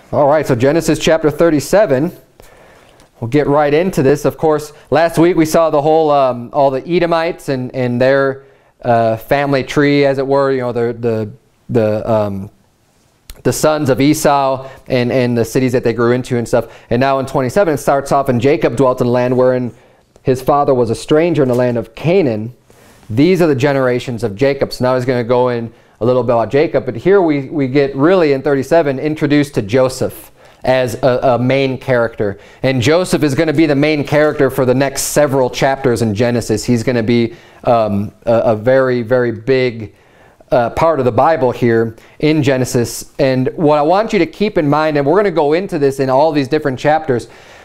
All right, so Genesis chapter 37. We'll get right into this. Of course, last week we saw the whole, all the Edomites and their family tree, as it were. You know, the sons of Esau and the cities that they grew into and stuff. And now in 27, it starts off, and Jacob dwelt in a land wherein his father was a stranger in the land of Canaan. These are the generations of Jacob. So now he's going to go in a little bit about Jacob. But here we get really in 37 introduced to Joseph as a main character. And Joseph is going to be the main character for the next several chapters in Genesis. He's going to be a very, very big part of the Bible here in Genesis. And what I want you to keep in mind, and we're going to go into this in all these different chapters,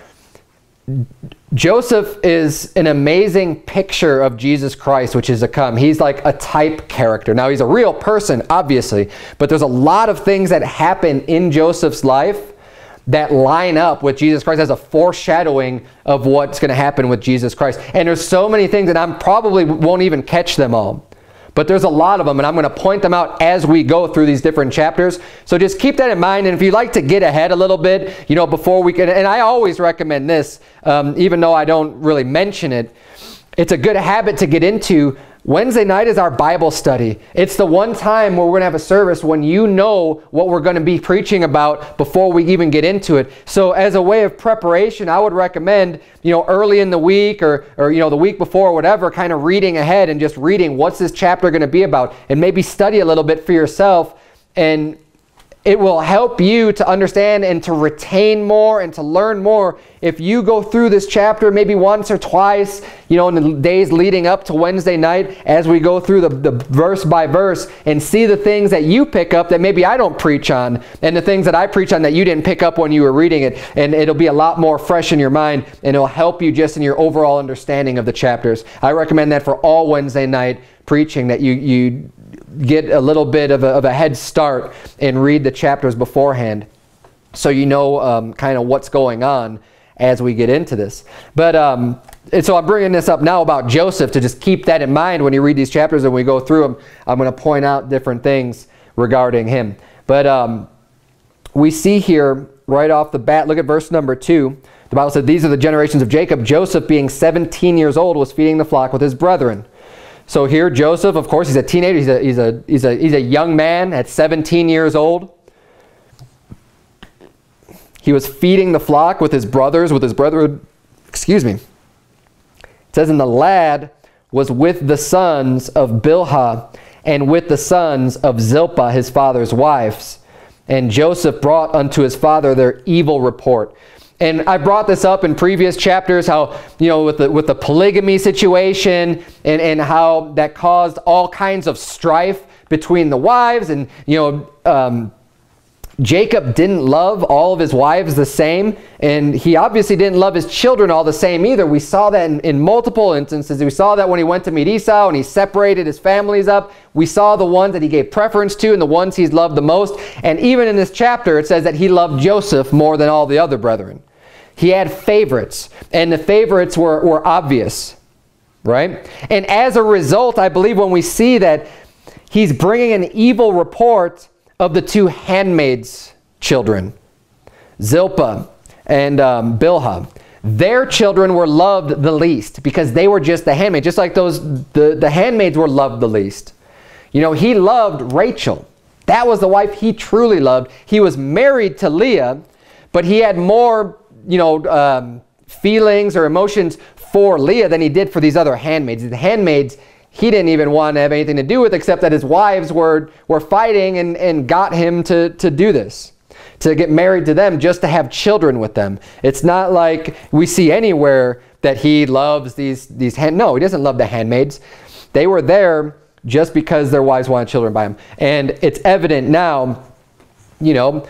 Joseph is an amazing picture of Jesus Christ, which is to come. He's like a type character. Now, he's a real person, obviously, but there's a lot of things that happen in Joseph's life that line up with Jesus Christ as a foreshadowing of what's going to happen with Jesus Christ. And there's so many things, and I probably won't even catch them all. But there's a lot of them, and I'm going to point them out as we go through these different chapters. So just keep that in mind. And if you'd like to get ahead a little bit, you know, before we can, and I always recommend this, even though I don't really mention it, it's a good habit to get into. Wednesday night is our Bible study. It's the one time where we're going to have a service when you know what we're going to be preaching about before we even get into it. So as a way of preparation, I would recommend, you know, early in the week or you know, the week before or whatever, kind of reading ahead and just reading what's this chapter going to be about, and maybe study a little bit for yourself, and it will help you to understand and to retain more and to learn more if you go through this chapter maybe once or twice, you know, in the days leading up to Wednesday night, as we go through the verse by verse and see the things that you pick up that maybe I don't preach on, and the things that I preach on that you didn't pick up when you were reading it. And it'll be a lot more fresh in your mind, and it'll help you just in your overall understanding of the chapters. I recommend that for all Wednesday night preaching, that you get a little bit of a head start and read the chapters beforehand, so you know kind of what's going on as we get into this. But and so I'm bringing this up now about Joseph to just keep that in mind when you read these chapters and we go through them. I'm going to point out different things regarding him. But we see here right off the bat, look at verse number 2. The Bible said, "These are the generations of Jacob. Joseph, being 17 years old, was feeding the flock with his brethren." So here Joseph, of course, he's a teenager. He's a young man at 17 years old. He was feeding the flock with his brothers, excuse me. It says, "And the lad was with the sons of Bilhah and with the sons of Zilpah, his father's wives. And Joseph brought unto his father their evil report." And I brought this up in previous chapters, how, you know, with the polygamy situation and how that caused all kinds of strife between the wives. And, you know, Jacob didn't love all of his wives the same, and he obviously didn't love his children all the same either. We saw that in multiple instances. We saw that when he went to meet Esau and he separated his families up. We saw the ones that he gave preference to and the ones he's loved the most. And even in this chapter, it says that he loved Joseph more than all the other brethren. He had favorites, and the favorites were obvious, right? And as a result, I believe when we see that he's bringing an evil report of the two handmaids' children, Zilpah and Bilhah. Their children were loved the least because they were just the handmaids, just like the handmaids were loved the least. You know, he loved Rachel. That was the wife he truly loved. He was married to Leah, but he had more, you know, feelings or emotions for Leah than he did for these other handmaids. The handmaids, he didn't even want to have anything to do with, except that his wives were fighting and got him to do this, to get married to them just to have children with them. It's not like we see anywhere that he loves these no, he doesn't love the handmaids. They were there just because their wives wanted children by him. And it's evident now, you know,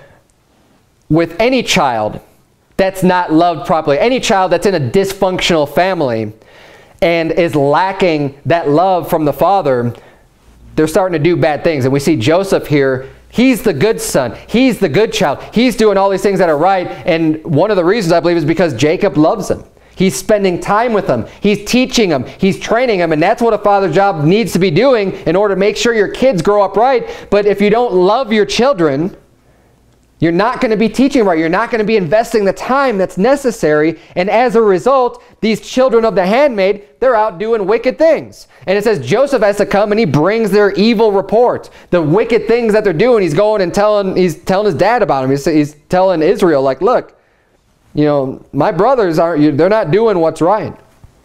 with any child that's not loved properly, any child that's in a dysfunctional family and is lacking that love from the father, they're starting to do bad things. And we see Joseph here. He's the good son. He's the good child. He's doing all these things that are right. And one of the reasons, I believe, is because Jacob loves him. He's spending time with them. He's teaching them. He's training them. And that's what a father's job needs to be doing in order to make sure your kids grow up right. But if you don't love your children, You're not going to be teaching right. You're not going to be investing the time that's necessary. And as a result, these children of the handmaid, they're out doing wicked things. And it says Joseph has to come and he brings their evil report. The wicked things that they're doing, he's going and he's telling his dad about them. He's telling Israel, like, look, you know, my brothers they're not doing what's right.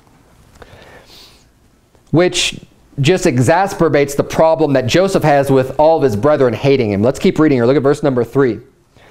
Which just exacerbates the problem that Joseph has with all of his brethren hating him. Let's keep reading here. Look at verse number 3.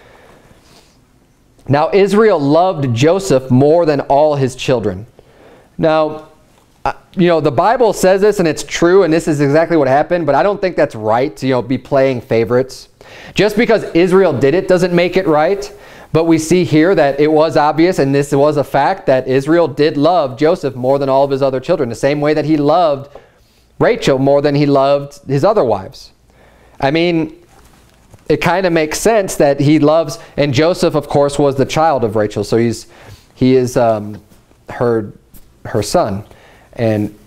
Now Israel loved Joseph more than all his children. Now, you know, the Bible says this and it's true and this is exactly what happened, but I don't think that's right to, you know, be playing favorites. Just because Israel did it doesn't make it right. But we see here that it was obvious, and this was a fact, that Israel did love Joseph more than all of his other children, the same way that he loved Rachel more than he loved his other wives. I mean, it kind of makes sense that he loves, and Joseph, of course, was the child of Rachel, so he is her son, and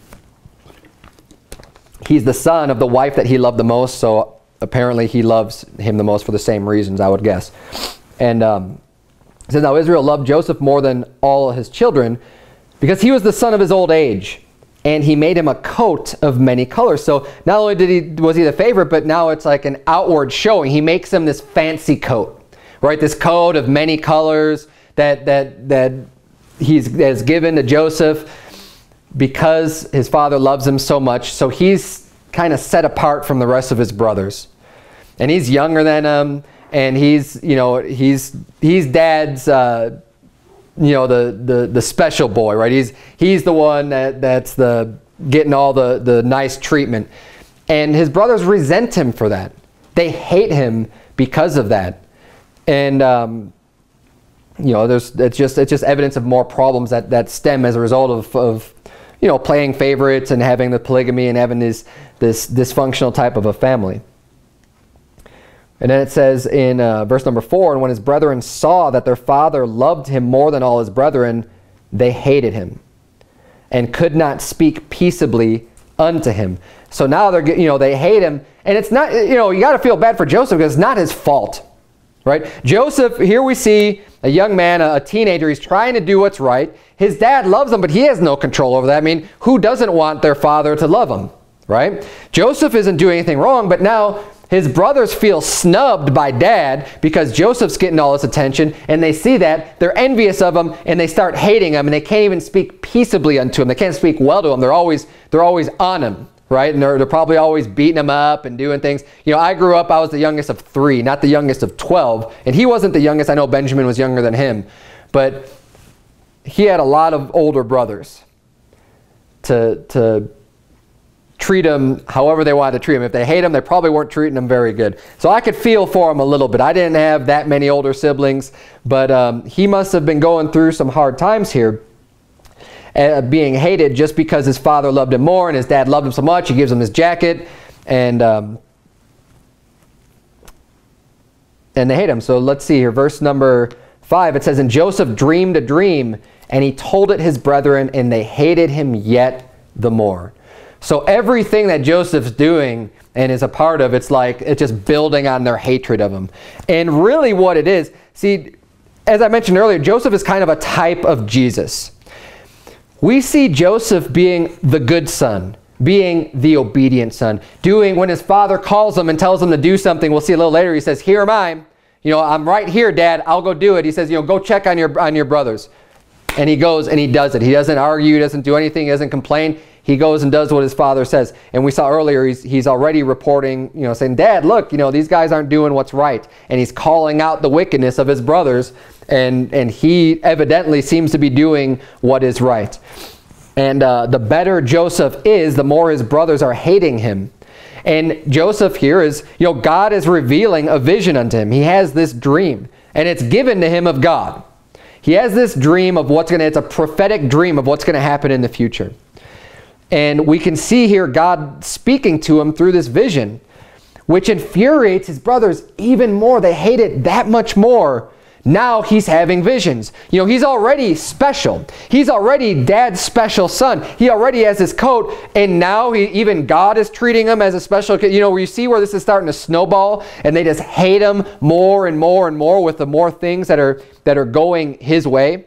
he's the son of the wife that he loved the most, so apparently he loves him the most for the same reasons, I would guess. And it says, now Israel loved Joseph more than all his children because he was the son of his old age, and he made him a coat of many colors. So not only was he the favorite, but now it's like an outward showing. He makes him this fancy coat, right? This coat of many colors that he's given to Joseph because his father loves him so much. So he's kind of set apart from the rest of his brothers. And he's younger than him. And he's, you know, he's dad's, you know, the special boy, right? He's the one that's getting all the nice treatment. And his brothers resent him for that. They hate him because of that. And, you know, it's just evidence of more problems that stem as a result of you know, playing favorites and having the polygamy and having this dysfunctional type of a family. And then it says in verse number 4, and when his brethren saw that their father loved him more than all his brethren, they hated him and could not speak peaceably unto him. So now they're, you know, they hate him. And it's not, you know, you got to feel bad for Joseph because it's not his fault, right? Joseph, here we see a young man, a teenager. He's trying to do what's right. His dad loves him, but he has no control over that. I mean, who doesn't want their father to love him, right? Joseph isn't doing anything wrong, but now his brothers feel snubbed by dad because Joseph's getting all this attention, and they see that, they're envious of him, and they start hating him, and they can't even speak peaceably unto him. They can't speak well to him. They're always on him, right? And they're probably always beating him up and doing things. You know, I grew up, I was the youngest of 3, not the youngest of 12, and he wasn't the youngest. I know Benjamin was younger than him, but he had a lot of older brothers to treat him however they wanted to treat him. If they hate him, they probably weren't treating him very good. So I could feel for him a little bit. I didn't have that many older siblings, but he must have been going through some hard times here, being hated just because his father loved him more and his dad loved him so much. He gives him his jacket, and they hate him. So let's see here, verse number 5. It says, and Joseph dreamed a dream, and he told it his brethren, and they hated him yet the more. So everything that Joseph's doing and is a part of, it's like it's just building on their hatred of him. And really what it is, see, as I mentioned earlier, Joseph is kind of a type of Jesus. We see Joseph being the good son, being the obedient son, doing when his father calls him and tells him to do something. We'll see a little later, he says, here am I. You know, I'm right here, Dad. I'll go do it. He says, you know, go check on your brothers. And he goes and he does it. He doesn't argue. He doesn't do anything. He doesn't complain. He goes and does what his father says. And we saw earlier he's already reporting, you know, saying, Dad, look, you know, these guys aren't doing what's right. And he's calling out the wickedness of his brothers. And he evidently seems to be doing what is right. And the better Joseph is, the more his brothers are hating him. And Joseph here is, you know, God is revealing a vision unto him. He has this dream, and it's given to him of God. He has this dream of it's a prophetic dream of what's going to happen in the future. And we can see here God speaking to him through this vision, which infuriates his brothers even more. They hate it that much more Now he's having visions. You know, he's already special. He's already dad's special son. He already has his coat, and now even God is treating him as a special kid. You know, where you see where this is starting to snowball, and they just hate him more and more and more with the more things that are going his way.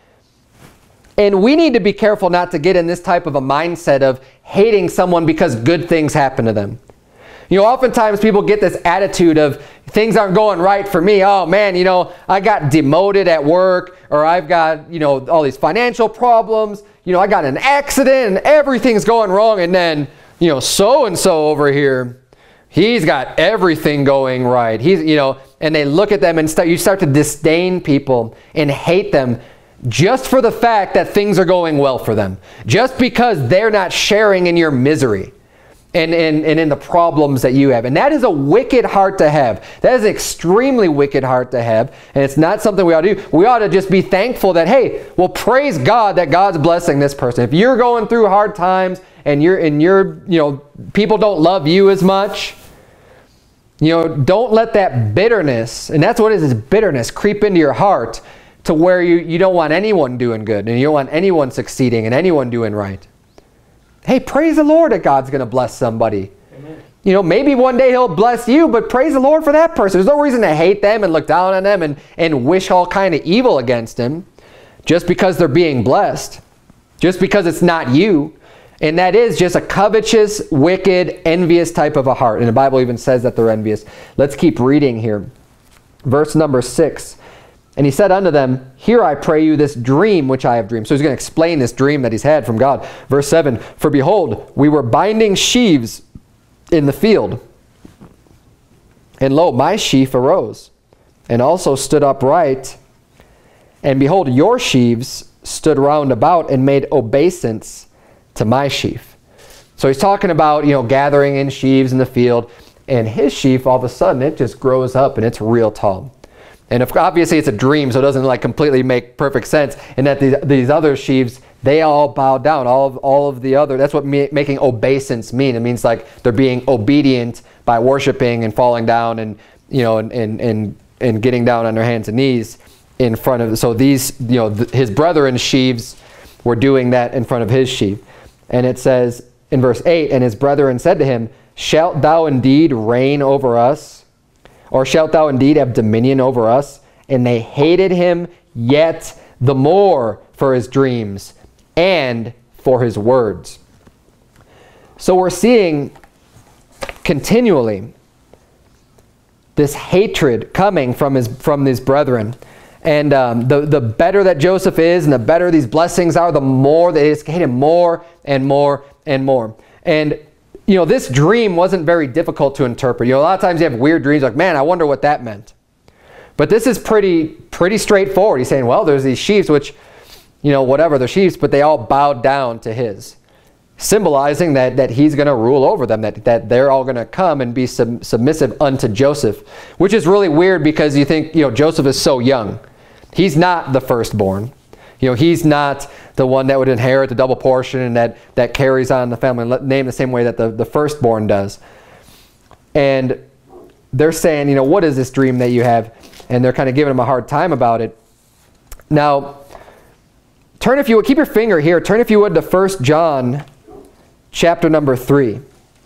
And we need to be careful not to get in this type of a mindset of hating someone because good things happen to them. You know, oftentimes people get this attitude of things aren't going right for me. Oh man, you know, I got demoted at work, or I've got, you know, all these financial problems. You know, I got an accident and everything's going wrong. And then, you know, so-and-so over here, he's got everything going right. He's, you know, and they look at them and you start to disdain people and hate them just for the fact that things are going well for them. Just because they're not sharing in your misery. And in the problems that you have. And that is a wicked heart to have. That is an extremely wicked heart to have. And it's not something we ought to do. We ought to just be thankful that, hey, well, praise God that God's blessing this person. If you're going through hard times and you know, people don't love you as much, you know, don't let that bitterness, and that's what it is bitterness, creep into your heart to where you don't want anyone doing good, and you don't want anyone succeeding and anyone doing right. Hey, praise the Lord that God's going to bless somebody. Amen. You know, maybe one day he'll bless you, but praise the Lord for that person. There's no reason to hate them and look down on them and wish all kind of evil against them just because they're being blessed, just because it's not you. And that is just a covetous, wicked, envious type of a heart. And the Bible even says that they're envious. Let's keep reading here. Verse number 6. And he said unto them, Hear I pray you this dream which I have dreamed. So he's going to explain this dream that he's had from God. Verse 7, For behold, we were binding sheaves in the field. And lo, my sheaf arose, and also stood upright. And behold, your sheaves stood round about and made obeisance to my sheaf. So he's talking about, you know, gathering in sheaves in the field. And his sheaf, all of a sudden, it just grows up and it's real tall. And obviously it's a dream, so it doesn't like completely make perfect sense. And that these other sheaves, they all bow down. All of the other, that's what making obeisance mean. It means like they're being obedient by worshiping and falling down and, you know, and getting down on their hands and knees in front of. So these, you know, his brethren's sheaves were doing that in front of his sheaf. And it says in verse 8, And his brethren said to him, Shalt thou indeed reign over us? Or shalt thou indeed have dominion over us? And they hated him yet the more for his dreams and for his words. So we're seeing continually this hatred coming from these brethren. And the better that Joseph is and the better these blessings are, the more they hate him more and more and more. And you know, this dream wasn't very difficult to interpret. You know, a lot of times you have weird dreams like, man, I wonder what that meant. But this is pretty straightforward. He's saying, well, there's these sheaves which, you know, whatever, they're sheaves, but they all bowed down to his. Symbolizing that he's going to rule over them, that they're all going to come and be submissive unto Joseph. Which is really weird because you think, you know, Joseph is so young. He's not the firstborn. You know, he's not the one that would inherit the double portion and that carries on the family name the same way that the firstborn does. And they're saying, you know, what is this dream that you have? And they're kind of giving him a hard time about it. Now, turn if you would, keep your finger here, turn if you would to 1 John chapter number 3.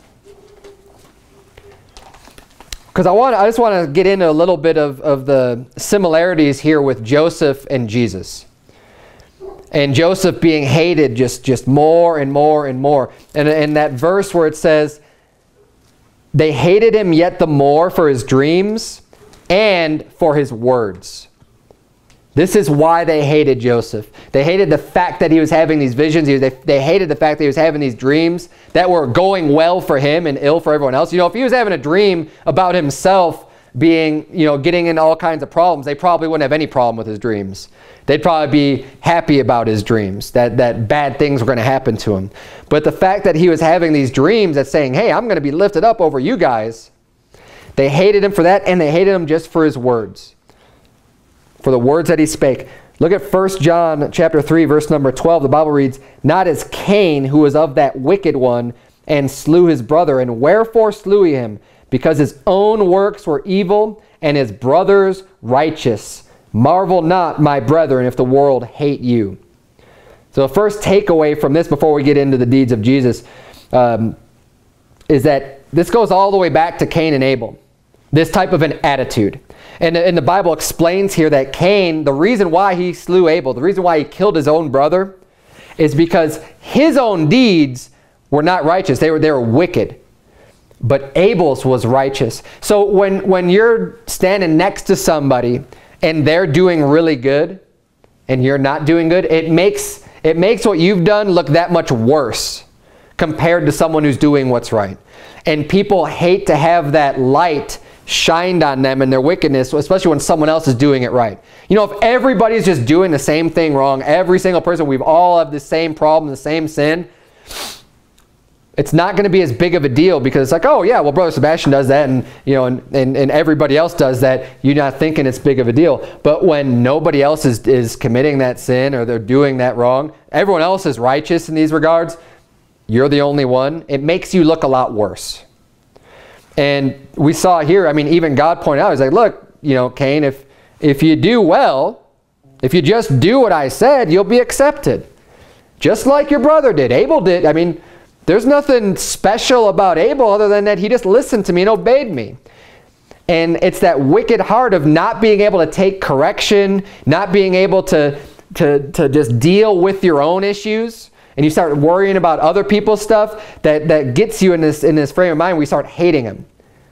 Because I just want to get into a little bit of the similarities here with Joseph and Jesus. And Joseph being hated just more and more and more. And that verse where it says, they hated him yet the more for his dreams and for his words. This is why they hated Joseph. They hated the fact that he was having these visions. They hated the fact that he was having these dreams that were going well for him and ill for everyone else. You know, if he was having a dream about himself being, you know, getting in all kinds of problems, they probably wouldn't have any problem with his dreams. They'd probably be happy about his dreams, that bad things were going to happen to him. But the fact that he was having these dreams that's saying, hey, I'm going to be lifted up over you guys, they hated him for that, and they hated him just for his words, for the words that he spake. Look at 1 John chapter 3, verse number 12. The Bible reads, Not as Cain, who was of that wicked one, and slew his brother. And wherefore slew he him? Because his own works were evil, and his brother's righteous. Marvel not, my brethren, if the world hate you. So the first takeaway from this before we get into the deeds of Jesus is that this goes all the way back to Cain and Abel. This type of an attitude. And the Bible explains here that Cain, the reason why he slew Abel, the reason why he killed his own brother, is because his own deeds were not righteous. They were wicked. But Abel's was righteous. So when you're standing next to somebody and they're doing really good and you're not doing good, it makes what you've done look that much worse compared to someone who's doing what's right. And people hate to have that light shined on them and their wickedness, especially when someone else is doing it right. You know, if everybody's just doing the same thing wrong, every single person, we've all have the same problem, the same sin, it's not going to be as big of a deal because it's like, oh yeah, well, Brother Sebastian does that, and you know, and everybody else does that. You're not thinking it's big of a deal. But when nobody else is committing that sin or they're doing that wrong, everyone else is righteous in these regards. You're the only one. It makes you look a lot worse. And we saw here, I mean, even God pointed out, he's like, look, you know, Cain, if you do well, if you just do what I said, you'll be accepted. Just like your brother did. Abel did. I mean, there's nothing special about Abel other than that he just listened to me and obeyed me. And it's that wicked heart of not being able to take correction, not being able to just deal with your own issues, and you start worrying about other people's stuff, that gets you in this frame of mind where you start hating him.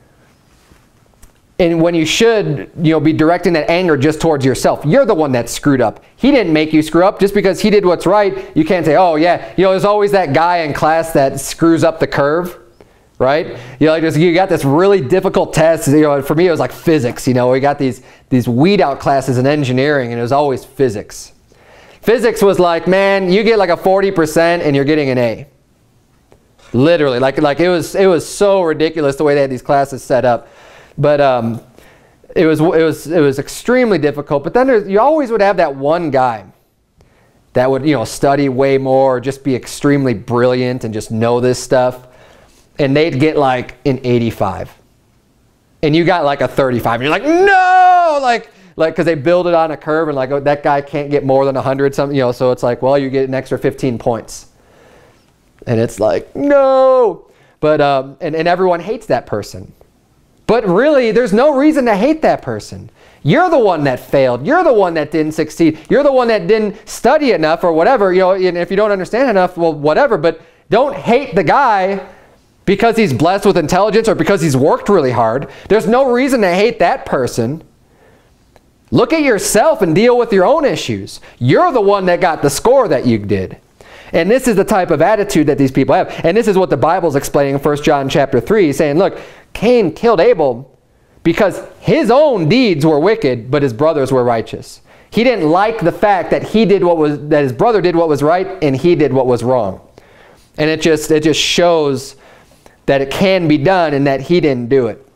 And when you should, you know, be directing that anger just towards yourself. You're the one that screwed up. He didn't make you screw up. Just because he did what's right, you can't say, oh yeah, you know, there's always that guy in class that screws up the curve, right? You know, like you got this really difficult test. You know, for me it was like physics. You know, we got these weed out classes in engineering, and it was always physics. Physics was like, man, you get like a 40% and you're getting an A. Literally, like it was so ridiculous the way they had these classes set up. But it was extremely difficult. But then you always would have that one guy that would, you know, study way more, or just be extremely brilliant and just know this stuff, and they'd get like an 85, and you got like a 35, and you're like, no, like because they build it on a curve, and like, oh, that guy can't get more than 100 something, you know. So it's like, well, you get an extra 15 points, and it's like, no. But and everyone hates that person. But really, there's no reason to hate that person. You're the one that failed. You're the one that didn't succeed. You're the one that didn't study enough or whatever. You know, and if you don't understand enough, well, whatever. But don't hate the guy because he's blessed with intelligence or because he's worked really hard. There's no reason to hate that person. Look at yourself and deal with your own issues. You're the one that got the score that you did. And this is the type of attitude that these people have. And this is what the Bible's explaining in 1 John chapter 3, saying, look, Cain killed Abel because his own deeds were wicked, but his brothers were righteous. He didn't like the fact that that his brother did what was right and he did what was wrong. And it just shows that it can be done and that he didn't do it.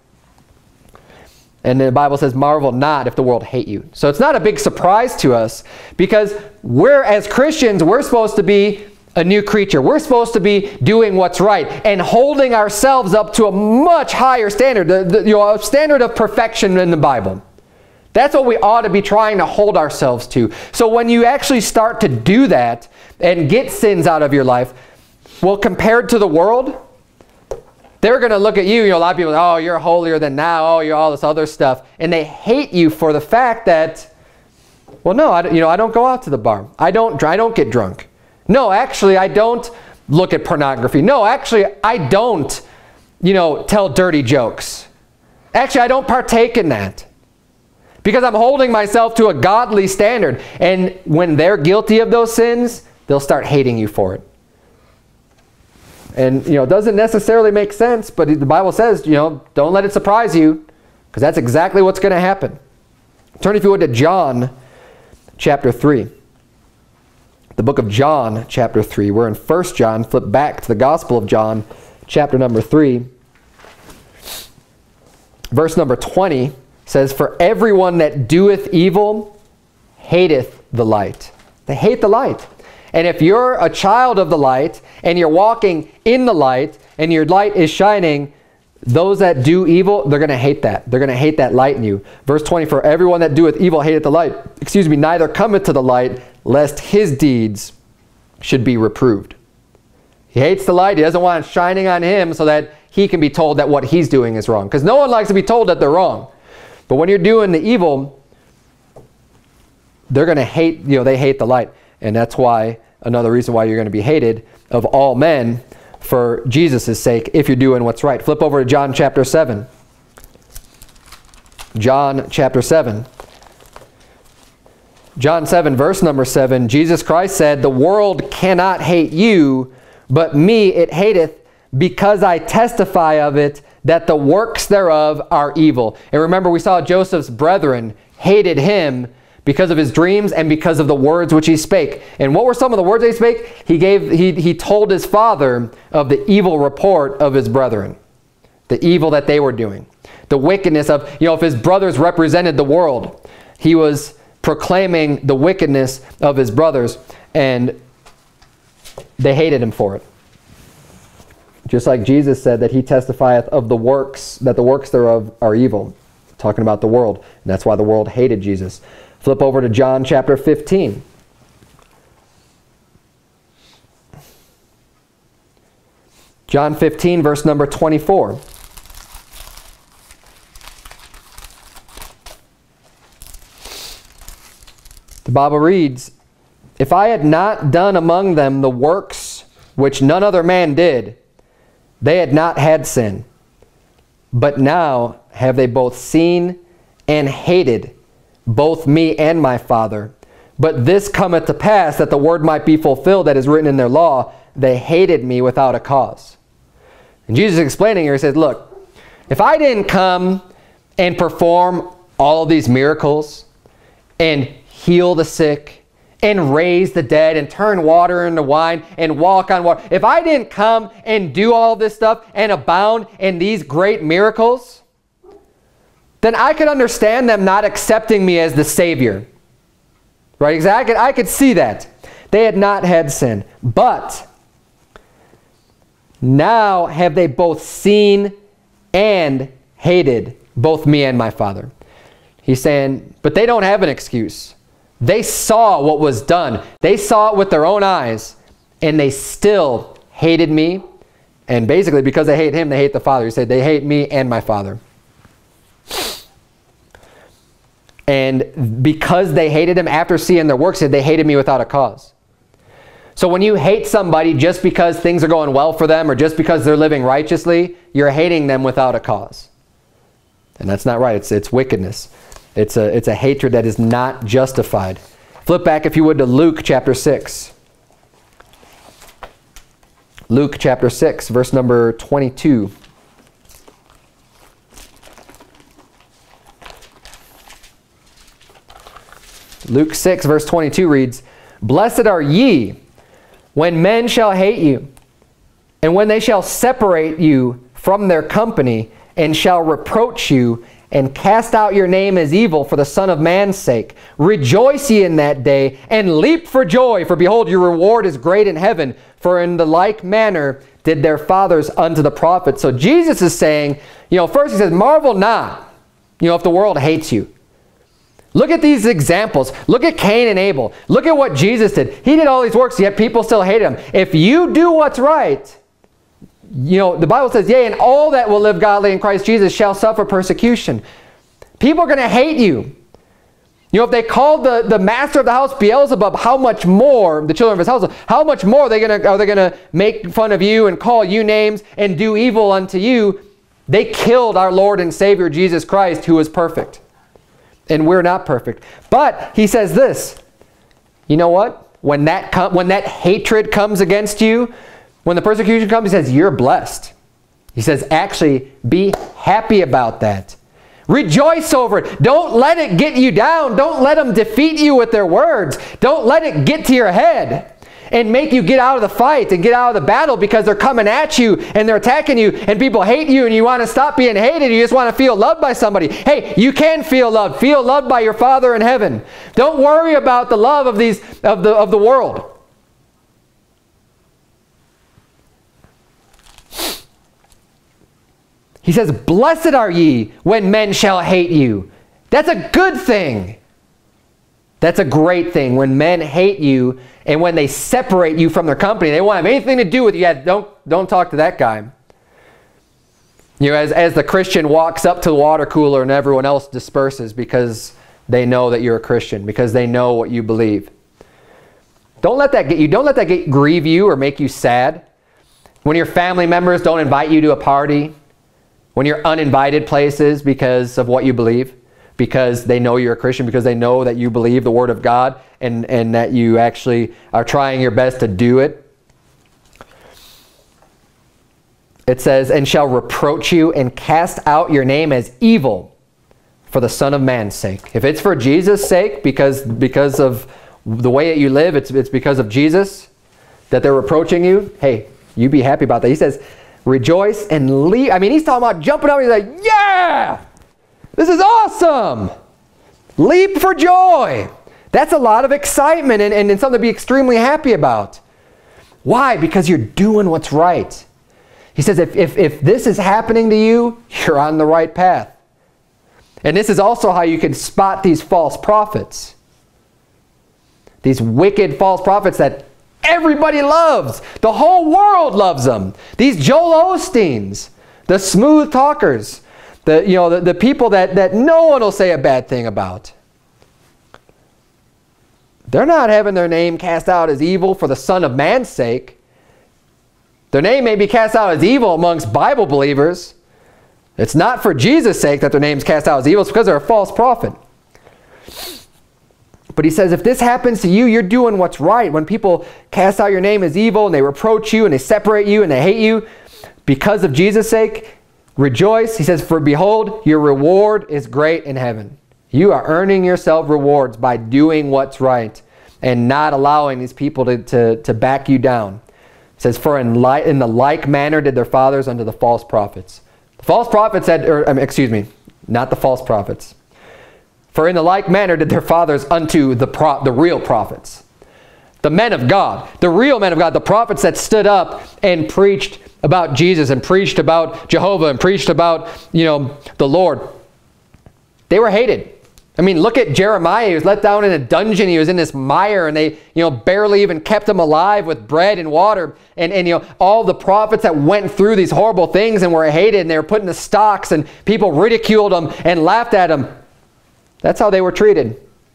And the Bible says, marvel not if the world hate you. So it's not a big surprise to us, because as Christians, we're supposed to be a new creature. We're supposed to be doing what's right and holding ourselves up to a much higher standard, a standard of perfection in the Bible. That's what we ought to be trying to hold ourselves to. So when you actually start to do that and get sins out of your life, well, compared to the world, they're going to look at you, a lot of people, oh, you're holier than thou, oh, you're all this other stuff. And they hate you for the fact that, well, no, I don't go out to the bar. I don't get drunk. No, actually, I don't look at pornography. No, actually, I don't, tell dirty jokes. Actually, I don't partake in that. Because I'm holding myself to a godly standard. And when they're guilty of those sins, they'll start hating you for it. And, it doesn't necessarily make sense, but the Bible says, don't let it surprise you, because that's exactly what's going to happen. Turn, if you would, to John chapter 3. The book of John chapter 3. We're in 1 John. Flip back to the Gospel of John chapter number 3. Verse number 20 says, for everyone that doeth evil hateth the light. They hate the light. And if you're a child of the light and you're walking in the light and your light is shining, those that do evil, they're going to hate that. They're going to hate that light in you. Verse 20, for everyone that doeth evil hateth the light, neither cometh to the light, lest his deeds should be reproved. He hates the light. He doesn't want it shining on him so that he can be told that what he's doing is wrong. Because no one likes to be told that they're wrong. But when you're doing the evil, they're going to hate, they hate the light. And that's why, another reason why you're going to be hated of all men for Jesus' sake if you're doing what's right. Flip over to John chapter 7. John chapter 7. John 7 verse number 7, Jesus Christ said, the world cannot hate you, but me it hateth, because I testify of it, that the works thereof are evil. And remember, we saw Joseph's brethren hated him because of his dreams and because of the words which he spake. And what were some of the words he spake? He told his father of the evil report of his brethren, the evil that they were doing, the wickedness of, if his brothers represented the world, he was proclaiming the wickedness of his brothers, and they hated him for it. Just like Jesus said that he testifieth of the works, that the works thereof are evil. Talking about the world. And that's why the world hated Jesus. Flip over to John chapter 15. John 15 verse number 24. The Bible reads, if I had not done among them the works which none other man did, they had not had sin. But now have they both seen and hated both me and my Father. But this cometh to pass, that the word might be fulfilled that is written in their law, they hated me without a cause. And Jesus is explaining here, he says, look, if I didn't come and perform all of these miracles and heal the sick and raise the dead and turn water into wine and walk on water, if I didn't come and do all this stuff and abound in these great miracles, then I could understand them not accepting me as the Savior. Right? Exactly. I could see that. They had not had sin. But now have they both seen and hated both me and my Father. He's saying, but they don't have an excuse. They saw what was done. They saw it with their own eyes, and they still hated me. And basically, because they hate him, they hate the Father. He said, they hate me and my Father. And because they hated him after seeing their works, they hated me without a cause. So when you hate somebody just because things are going well for them or just because they're living righteously, you're hating them without a cause. And that's not right. It's wickedness. It's a hatred that is not justified. Flip back, if you would, to Luke chapter 6. Luke chapter 6, verse number 22. Luke 6, verse 22 reads, blessed are ye when men shall hate you, and when they shall separate you from their company, and shall reproach you, and cast out your name as evil for the Son of Man's sake. Rejoice ye in that day, and leap for joy, for behold, your reward is great in heaven. For in the like manner did their fathers unto the prophets. So Jesus is saying, first he says, marvel not, if the world hates you. Look at these examples. Look at Cain and Abel. Look at what Jesus did. He did all these works, yet people still hate him. If you do what's right, the Bible says, yea, and all that will live godly in Christ Jesus shall suffer persecution. People are going to hate you. If they called the master of the house Beelzebub, how much more, the children of his household, how much more are they going to make fun of you and call you names and do evil unto you? They killed our Lord and Savior Jesus Christ, who is perfect. And we're not perfect. But he says this, you know what? When that hatred comes against you, when the persecution comes, he says, you're blessed. He says, actually, be happy about that. Rejoice over it. Don't let it get you down. Don't let them defeat you with their words. Don't let it get to your head and make you get out of the fight and get out of the battle because they're coming at you and they're attacking you and people hate you and you want to stop being hated. You just want to feel loved by somebody. Hey, you can feel loved. Feel loved by your Father in heaven. Don't worry about the love of the world. He says, blessed are ye when men shall hate you. That's a good thing. That's a great thing when men hate you and when they separate you from their company. They won't have anything to do with you. Yeah, don't talk to that guy. You know, as the Christian walks up to the water cooler and everyone else disperses because they know that you're a Christian, because they know what you believe. Don't let that get you. Don't let that grieve you or make you sad. When your family members don't invite you to a party, when you're uninvited places because of what you believe, because they know you're a Christian, because they know that you believe the Word of God and that you actually are trying your best to do it. It says, and shall reproach you and cast out your name as evil for the Son of Man's sake. If it's for Jesus' sake, because of the way that you live, it's because of Jesus that they're reproaching you, hey, you be happy about that. He says, rejoice and leap. I mean, he's talking about jumping up. He's like, yeah! This is awesome! Leap for joy! That's a lot of excitement and something to be extremely happy about. Why? Because you're doing what's right. He says if this is happening to you, you're on the right path. And this is also how you can spot these false prophets. These wicked false prophets that everybody loves. The whole world loves them. These Joel Osteens, the smooth talkers. The people that no one will say a bad thing about. They're not having their name cast out as evil for the Son of Man's sake. Their name may be cast out as evil amongst Bible believers. It's not for Jesus' sake that their name's cast out as evil. It's because they're a false prophet. But he says, if this happens to you, you're doing what's right. When people cast out your name as evil and they reproach you and they separate you and they hate you because of Jesus' sake, rejoice. He says, for behold, your reward is great in heaven. You are earning yourself rewards by doing what's right and not allowing these people to back you down. It says, for in the like manner did their fathers unto the false prophets. The false prophets said, excuse me, not the false prophets. For in the like manner did their fathers unto the real prophets. The men of God, the real men of God, the prophets that stood up and preached about Jesus and preached about Jehovah and preached about, the Lord. They were hated. I mean, look at Jeremiah. He was let down in a dungeon. He was in this mire, and they, barely even kept him alive with bread and water. And all the prophets that went through these horrible things and were hated, and they were put in the stocks, and people ridiculed them and laughed at them. That's how they were treated.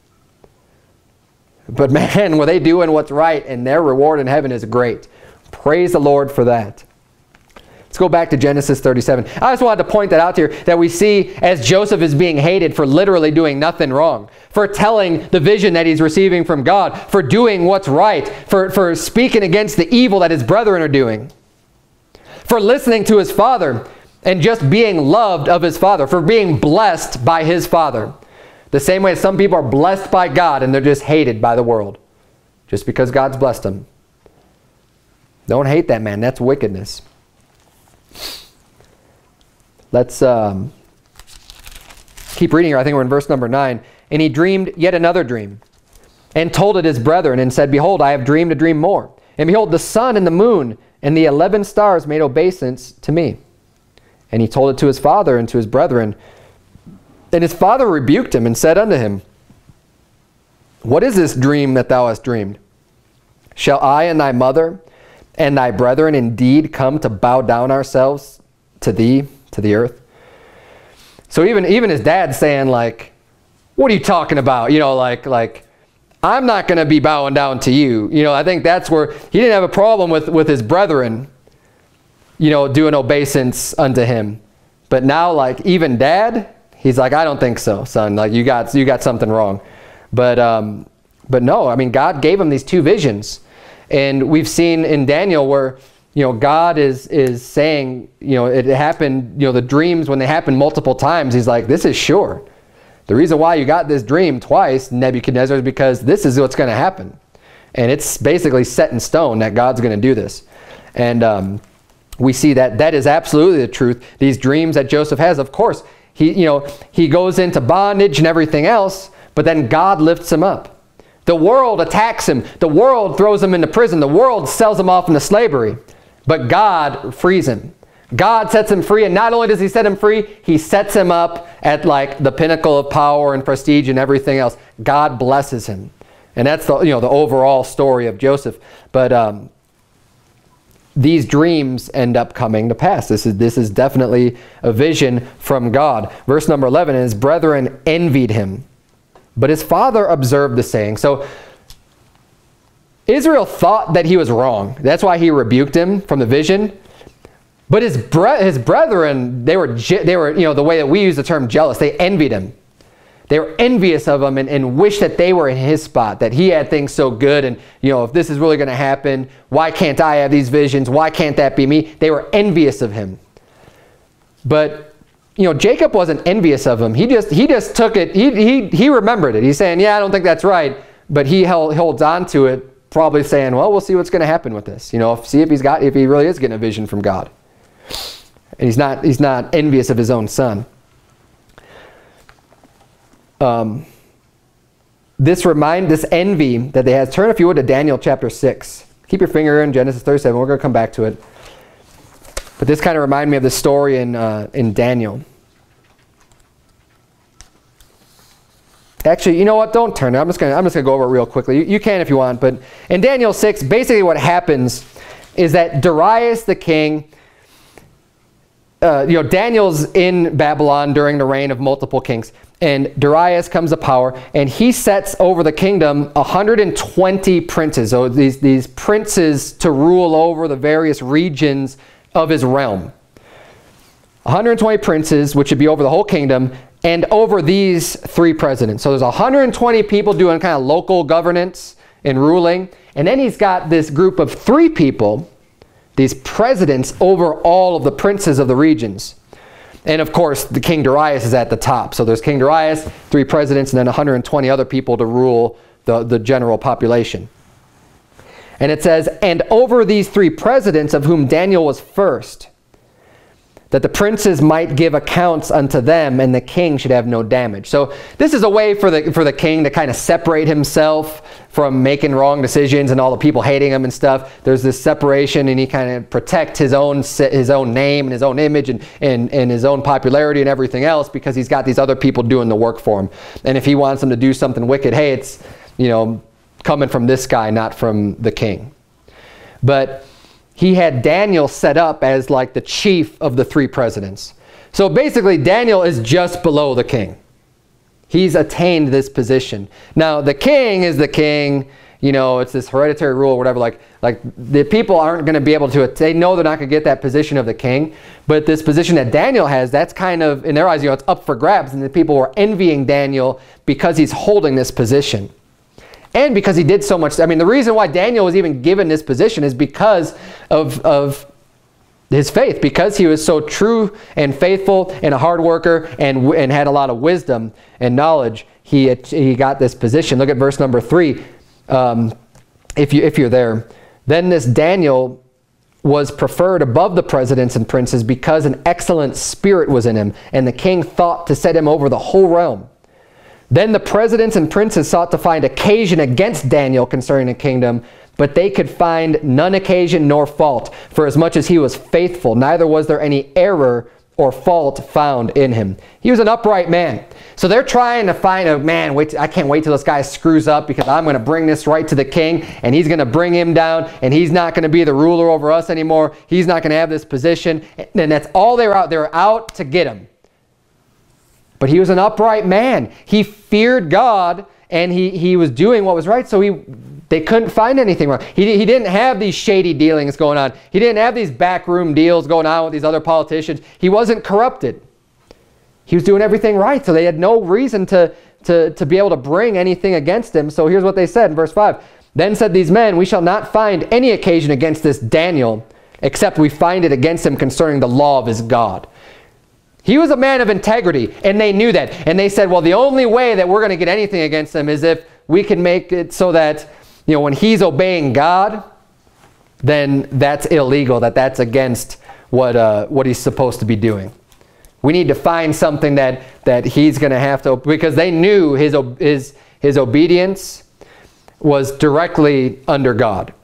But man, were they doing what's right, and their reward in heaven is great. Praise the Lord for that. Let's go back to Genesis 37. I just wanted to point that out here, that we see as Joseph is being hated for literally doing nothing wrong, for telling the vision that he's receiving from God, for doing what's right, for speaking against the evil that his brethren are doing, for listening to his father and just being loved of his father, for being blessed by his father. The same way some people are blessed by God and they're just hated by the world just because God's blessed them. Don't hate that man. That's wickedness. Let's keep reading here. I think we're in verse number 9. And he dreamed yet another dream and told it his brethren and said, behold, I have dreamed a dream more. And behold, the sun and the moon and the 11 stars made obeisance to me. And he told it to his father and to his brethren. And his father rebuked him and said unto him, what is this dream that thou hast dreamed? Shall I and thy mother and thy brethren indeed come to bow down ourselves to thee, to the earth? So even his dad's saying, like, what are you talking about? Like I'm not going to be bowing down to you. I think that's where he didn't have a problem with his brethren, doing obeisance unto him. But now, like, even dad, he's like, I don't think so, son. Like, you got something wrong. But no, I mean, God gave him these two visions. And we've seen in Daniel where, God is saying, it happened, the dreams, when they happen multiple times, he's like, this is sure. The reason why you got this dream twice, Nebuchadnezzar, is because this is what's going to happen. And it's basically set in stone that God's going to do this. And we see that is absolutely the truth. These dreams that Joseph has, of course, he goes into bondage and everything else, but then God lifts him up. The world attacks him. The world throws him into prison. The world sells him off into slavery. But God frees him. God sets him free, and not only does he set him free, he sets him up at like the pinnacle of power and prestige and everything else. God blesses him. And that's the, the overall story of Joseph. But these dreams end up coming to pass. This is definitely a vision from God. Verse number 11, and his brethren envied him, but his father observed the saying. So Israel thought that he was wrong. That's why he rebuked him from the vision. But his brethren, they were the way that we use the term jealous, they envied him. They were envious of him and wished that they were in his spot, that he had things so good, and if this is really going to happen, why can't I have these visions? Why can't that be me? They were envious of him. But Jacob wasn't envious of him. He just took it. He remembered it. He's saying, yeah, I don't think that's right, but he holds on to it, probably saying, well, we'll see what's going to happen with this. See if he really is getting a vision from God. And he's not envious of his own son. This envy that they had. Turn, if you would, to Daniel chapter 6. Keep your finger in Genesis 37. We're going to come back to it. But this kind of reminded me of the story in Daniel. Actually, you know what? Don't turn it. I'm just gonna go over it real quickly. You can if you want. But in Daniel 6, basically what happens is that Darius the king, Daniel's in Babylon during the reign of multiple kings. And Darius comes to power, and he sets over the kingdom 120 princes. So these princes to rule over the various regions of his realm. 120 princes, which would be over the whole kingdom, and over these 3 presidents. So there's 120 people doing kind of local governance and ruling. And then he's got this group of 3 people, these presidents, over all of the princes of the regions. And of course, the King Darius is at the top. So there's King Darius, 3 presidents, and then 120 other people to rule the general population. And it says, and over these 3 presidents, of whom Daniel was first, that the princes might give accounts unto them, and the king should have no damage. So this is a way for the king to kind of separate himself from making wrong decisions and all the people hating him and stuff. There's this separation, and he kind of protect his own name and his own image and his own popularity and everything else, because he's got these other people doing the work for him. And if he wants them to do something wicked, hey, it's coming from this guy, not from the king. But he had Daniel set up as like the chief of the 3 presidents. So basically, Daniel is just below the king. He's attained this position. Now, the king is the king. It's this hereditary rule or whatever. Like the people aren't going to be able to, they know they're not going to get that position of the king. But this position that Daniel has, that's kind of, in their eyes, it's up for grabs. And the people were envying Daniel because he's holding this position. And because he did so much. I mean, the reason why Daniel was even given this position is because of his faith. Because he was so true and faithful and a hard worker and had a lot of wisdom and knowledge, he got this position. Look at verse number 3. If you're there. Then this Daniel was preferred above the presidents and princes because an excellent spirit was in him, and the king thought to set him over the whole realm. Then the presidents and princes sought to find occasion against Daniel concerning the kingdom, but they could find none occasion nor fault, for as much as he was faithful, neither was there any error or fault found in him. He was an upright man. So they're trying to find I can't wait till this guy screws up, because I'm going to bring this right to the king, and he's going to bring him down, and he's not going to be the ruler over us anymore. He's not going to have this position. And that's all they were out. They were out to get him. But he was an upright man. He feared God, and he was doing what was right, so they couldn't find anything wrong. He didn't have these shady dealings going on. He didn't have these backroom deals going on with these other politicians. He wasn't corrupted. He was doing everything right, so they had no reason to be able to bring anything against him. So here's what they said in verse 5. Then said these men, we shall not find any occasion against this Daniel, except we find it against him concerning the law of his God. He was a man of integrity, and they knew that. And they said, well, the only way that we're going to get anything against him is if we can make it so that, when he's obeying God, then that's illegal, that's against what he's supposed to be doing. We need to find something that he's going to have to, because they knew his obedience was directly under God.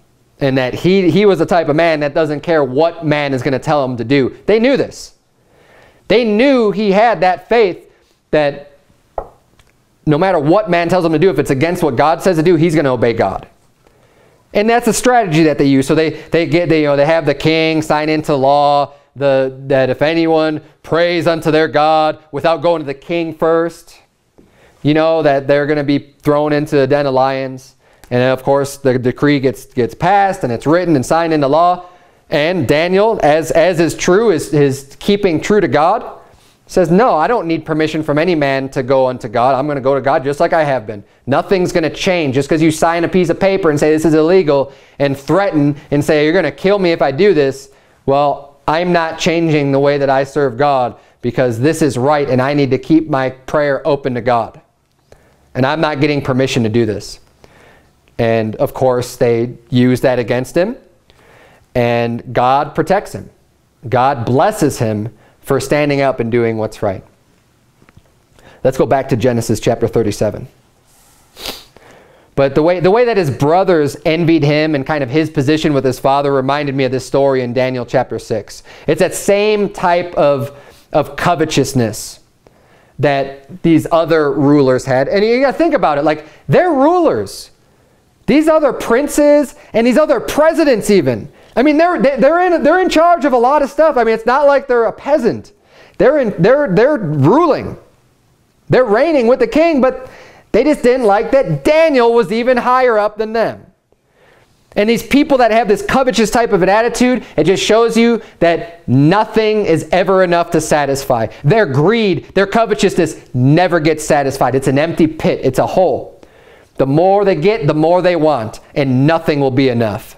and that he was the type of man that doesn't care what man is going to tell him to do. They knew this. They knew he had that faith that no matter what man tells him to do, if it's against what God says to do, he's going to obey God. And that's a strategy that they use. So they have the king sign into law that if anyone prays unto their God without going to the king first, that they're going to be thrown into the den of lions. And then, of course, the decree gets passed and it's written and signed into law. And Daniel, as is true, is keeping true to God, says, no, I don't need permission from any man to go unto God. I'm going to go to God just like I have been. Nothing's going to change just because you sign a piece of paper and say this is illegal and threaten and say you're going to kill me if I do this. Well, I'm not changing the way that I serve God because this is right and I need to keep my prayer open to God. And I'm not getting permission to do this. And of course, they use that against him. And God protects him. God blesses him for standing up and doing what's right. Let's go back to Genesis chapter 37. But the way that his brothers envied him and kind of his position with his father reminded me of this story in Daniel chapter 6. It's that same type of covetousness that these other rulers had. And you got to think about it, like they're rulers. These other princes and these other presidents even. I mean, they're in charge of a lot of stuff. I mean, it's not like they're a peasant. They're ruling. They're reigning with the king, but they just didn't like that Daniel was even higher up than them. And these people that have this covetous type of an attitude, it just shows you that nothing is ever enough to satisfy. Their greed, their covetousness never gets satisfied. It's an empty pit. It's a hole. The more they get, the more they want, and nothing will be enough.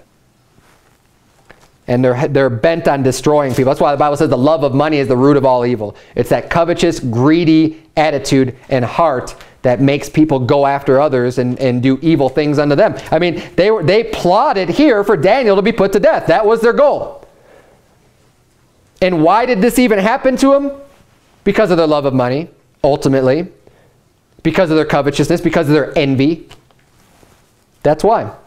And they're bent on destroying people. That's why the Bible says the love of money is the root of all evil. It's that covetous, greedy attitude and heart that makes people go after others and do evil things unto them. I mean, they plotted here for Daniel to be put to death. That was their goal. And why did this even happen to them? Because of their love of money, ultimately. Because of their covetousness, because of their envy. That's why.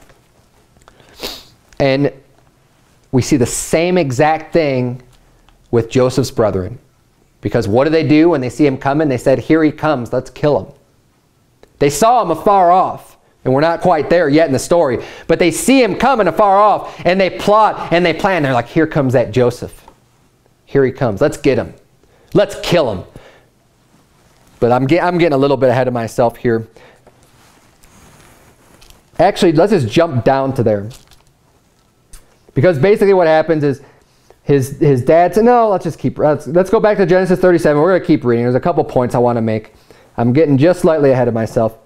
And we see the same exact thing with Joseph's brethren. Because what do they do when they see him coming? They said, here he comes, let's kill him. They saw him afar off. And we're not quite there yet in the story. But they see him coming afar off. And they plot and they plan. They're like, here comes that Joseph. Here he comes. Let's get him. Let's kill him. But I'm getting a little bit ahead of myself here. Actually, let's just jump down to there. Because basically what happens is his dad said, no, let's go back to Genesis 37. We're going to keep reading. There's a couple points I want to make. I'm getting just slightly ahead of myself.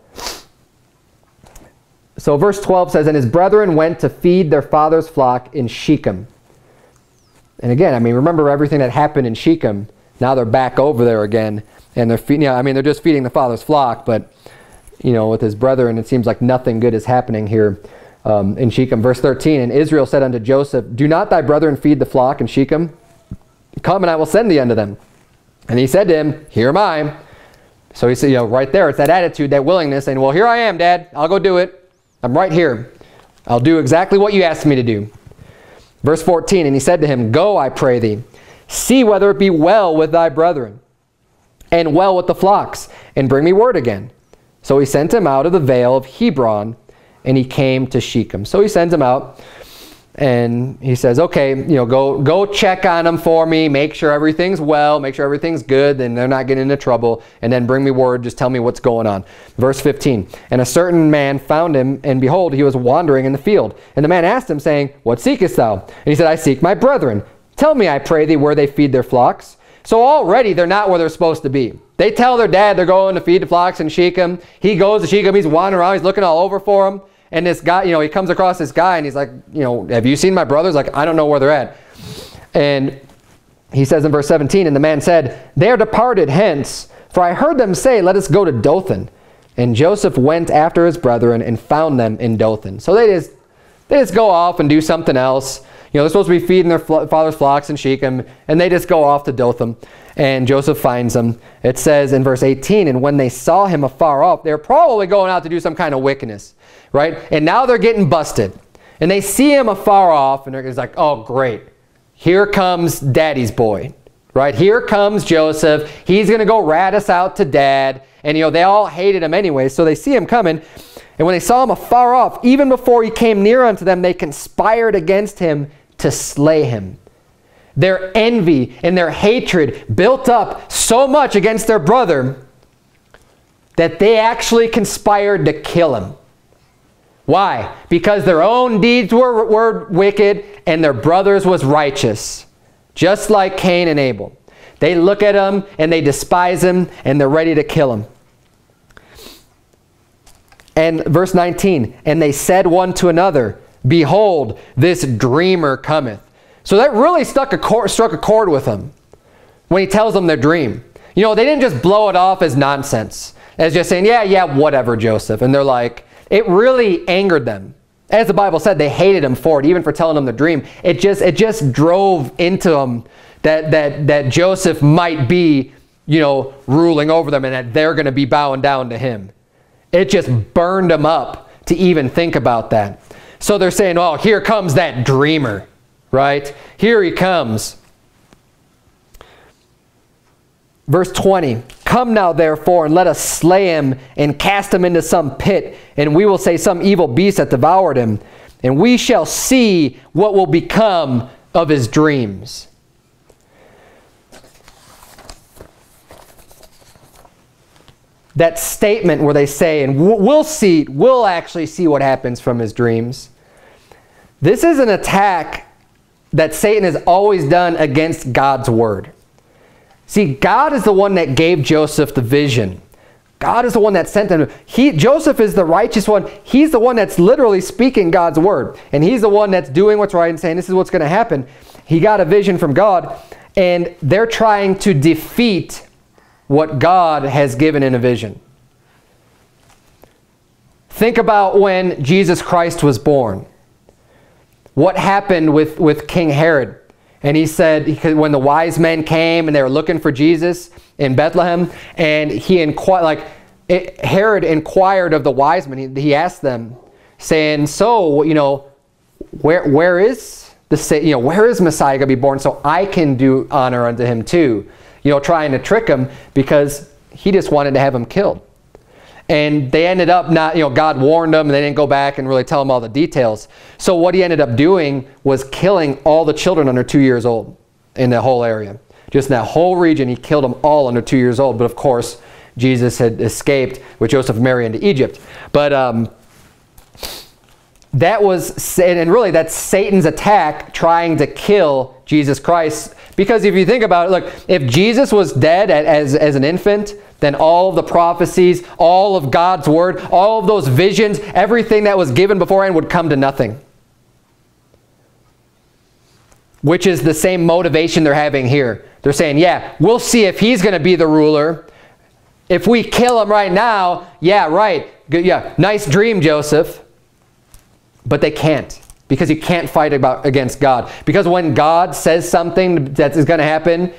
So verse 12 says, and his brethren went to feed their father's flock in Shechem. And again, I mean, remember everything that happened in Shechem. Now they're back over there again. And they're feeding, they're just feeding the father's flock. But, with his brethren, it seems like nothing good is happening here. In Shechem, verse 13, and Israel said unto Joseph, do not thy brethren feed the flock in Shechem? Come and I will send thee unto them. And he said to him, here am I. So he said, right there, it's that attitude, that willingness, saying, well, here I am, Dad. I'll go do it. I'm right here. I'll do exactly what you asked me to do. Verse 14, and he said to him, go, I pray thee, see whether it be well with thy brethren, and well with the flocks, and bring me word again. So he sent him out of the vale of Hebron, and he came to Shechem. So he sends him out, and he says, okay, go check on them for me, make sure everything's well, make sure everything's good, and they're not getting into trouble, and then bring me word, just tell me what's going on. Verse 15, and a certain man found him, and behold, he was wandering in the field. And the man asked him, saying, what seekest thou? And he said, I seek my brethren. Tell me, I pray thee, where they feed their flocks. So already they're not where they're supposed to be. They tell their dad they're going to feed the flocks in Shechem. He goes to Shechem, he's wandering around, he's looking all over for them. And this guy, he comes across this guy and he's like, have you seen my brothers? Like, I don't know where they're at. And he says in verse 17, and the man said, they are departed hence, for I heard them say, let us go to Dothan. And Joseph went after his brethren and found them in Dothan. So they just go off and do something else. They're supposed to be feeding their father's flocks in Shechem, and they just go off to Dothan. And Joseph finds them. It says in verse 18, and when they saw him afar off, they're probably going out to do some kind of wickedness, right? And now they're getting busted. And they see him afar off, and they're like, oh, great. Here comes daddy's boy, right? Here comes Joseph. He's going to go rat us out to dad. And, they all hated him anyway, so they see him coming. And when they saw him afar off, even before he came near unto them, they conspired against him to slay him. Their envy and their hatred built up so much against their brother that they actually conspired to kill him. Why? Because their own deeds were wicked and their brother's was righteous. Just like Cain and Abel. They look at him and they despise him and they're ready to kill him. And verse 19, and they said one to another, behold, this dreamer cometh. So that really struck a chord with them when he tells them their dream. They didn't just blow it off as nonsense, as just saying, yeah, whatever, Joseph. And they're like, it really angered them. As the Bible said, they hated him for it, even for telling them the dream. It just drove into them that Joseph might be, ruling over them and that they're going to be bowing down to him. It just burned them up to even think about that. So they're saying, oh, here comes that dreamer, right? Here he comes. Verse 20, come now therefore and let us slay him and cast him into some pit, and we will say some evil beast hath devoured him, and we shall see what will become of his dreams. That statement where they say, and we'll actually see what happens from his dreams. This is an attack that Satan has always done against God's word. See, God is the one that gave Joseph the vision. God is the one that sent him. Joseph is the righteous one. He's the one that's literally speaking God's word. And he's the one that's doing what's right and saying, this is what's going to happen. He got a vision from God, and they're trying to defeat what God has given in a vision. Think about when Jesus Christ was born. What happened with King Herod? And he said, when the wise men came and they were looking for Jesus in Bethlehem, and Herod inquired of the wise men. He asked them, saying, so, where is Messiah going to be born, so I can do honor unto him too? Trying to trick him, because he just wanted to have him killed. And they ended up not, God warned them, and they didn't go back and really tell them all the details. So what he ended up doing was killing all the children under 2 years old in the whole area. Just in that whole region, he killed them all under 2 years old. But of course, Jesus had escaped with Joseph and Mary into Egypt. But that was, and really that's Satan's attack trying to kill Jesus Christ. Because if you think about it, look, if Jesus was dead as an infant, then all of the prophecies, all of God's word, all of those visions, everything that was given beforehand would come to nothing. Which is the same motivation they're having here. They're saying, yeah, we'll see if he's going to be the ruler. If we kill him right now, yeah, right. Yeah, nice dream, Joseph. But they can't. Because you can't fight against God. Because when God says something that is going to happen,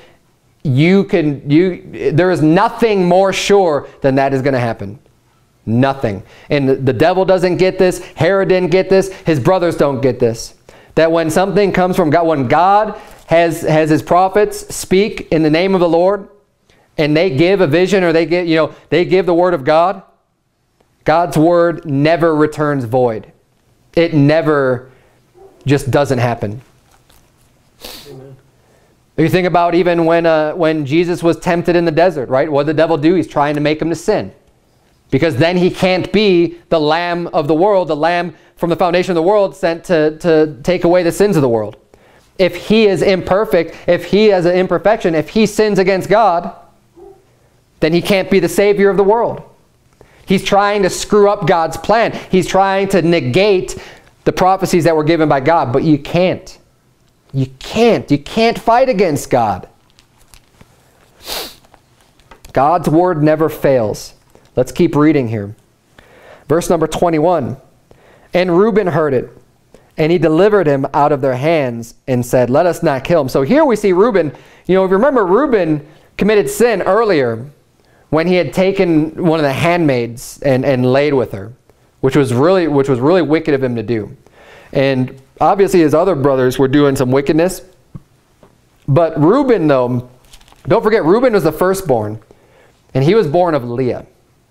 there is nothing more sure than that is going to happen. Nothing. And the devil doesn't get this. Herod didn't get this. His brothers don't get this. That when something comes from God, when God has his prophets speak in the name of the Lord, and they give a vision, or they give the word of God, God's word never returns void. It never just doesn't happen. Amen. You think about even when Jesus was tempted in the desert, right? What did the devil do? He's trying to make him to sin. Because then he can't be the Lamb of the world, the Lamb from the foundation of the world sent to take away the sins of the world. If he is imperfect, if he has an imperfection, if he sins against God, then he can't be the Savior of the world. He's trying to screw up God's plan. He's trying to negate the prophecies that were given by God, but you can't. You can't. You can't fight against God. God's word never fails. Let's keep reading here. Verse number 21. And Reuben heard it, and he delivered him out of their hands and said, let us not kill him. So here we see Reuben. If you remember, Reuben committed sin earlier when he had taken one of the handmaids and laid with her, which was really wicked of him to do. And obviously his other brothers were doing some wickedness. But Reuben, though, don't forget, Reuben was the firstborn, and he was born of Leah.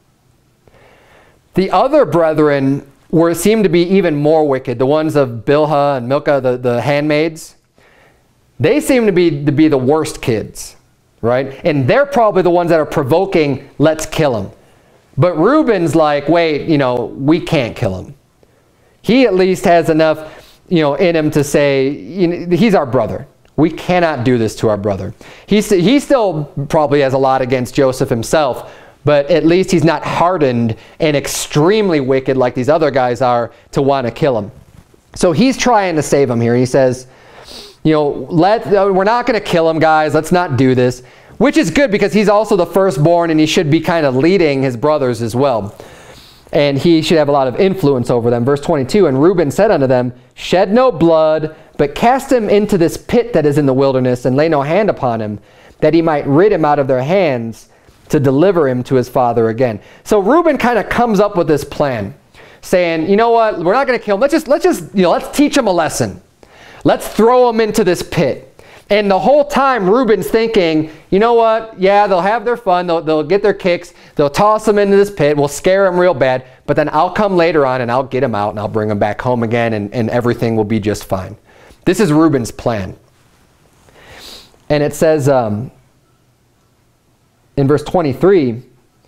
The other brethren seemed to be even more wicked, the ones of Bilhah and Milcah, the handmaids. They seem to be the worst kids, right? And they're probably the ones that are provoking, let's kill him. But Reuben's like, wait, we can't kill him. He at least has enough, in him to say, he's our brother. We cannot do this to our brother. He still probably has a lot against Joseph himself, but at least he's not hardened and extremely wicked like these other guys are to want to kill him. So he's trying to save him here. He says, we're not going to kill him, guys. Let's not do this. Which is good because he's also the firstborn and he should be kind of leading his brothers as well. And he should have a lot of influence over them. Verse 22, and Reuben said unto them, shed no blood, but cast him into this pit that is in the wilderness, and lay no hand upon him, that he might rid him out of their hands, to deliver him to his father again. So Reuben kind of comes up with this plan, saying, you know what, we're not going to kill him. Let's teach him a lesson. Let's throw him into this pit. And the whole time Reuben's thinking, you know what, yeah, they'll have their fun, they'll get their kicks, they'll toss him into this pit, we'll scare him real bad, but then I'll come later on and I'll get him out and I'll bring him back home again and everything will be just fine. This is Reuben's plan. And it says in verse 23,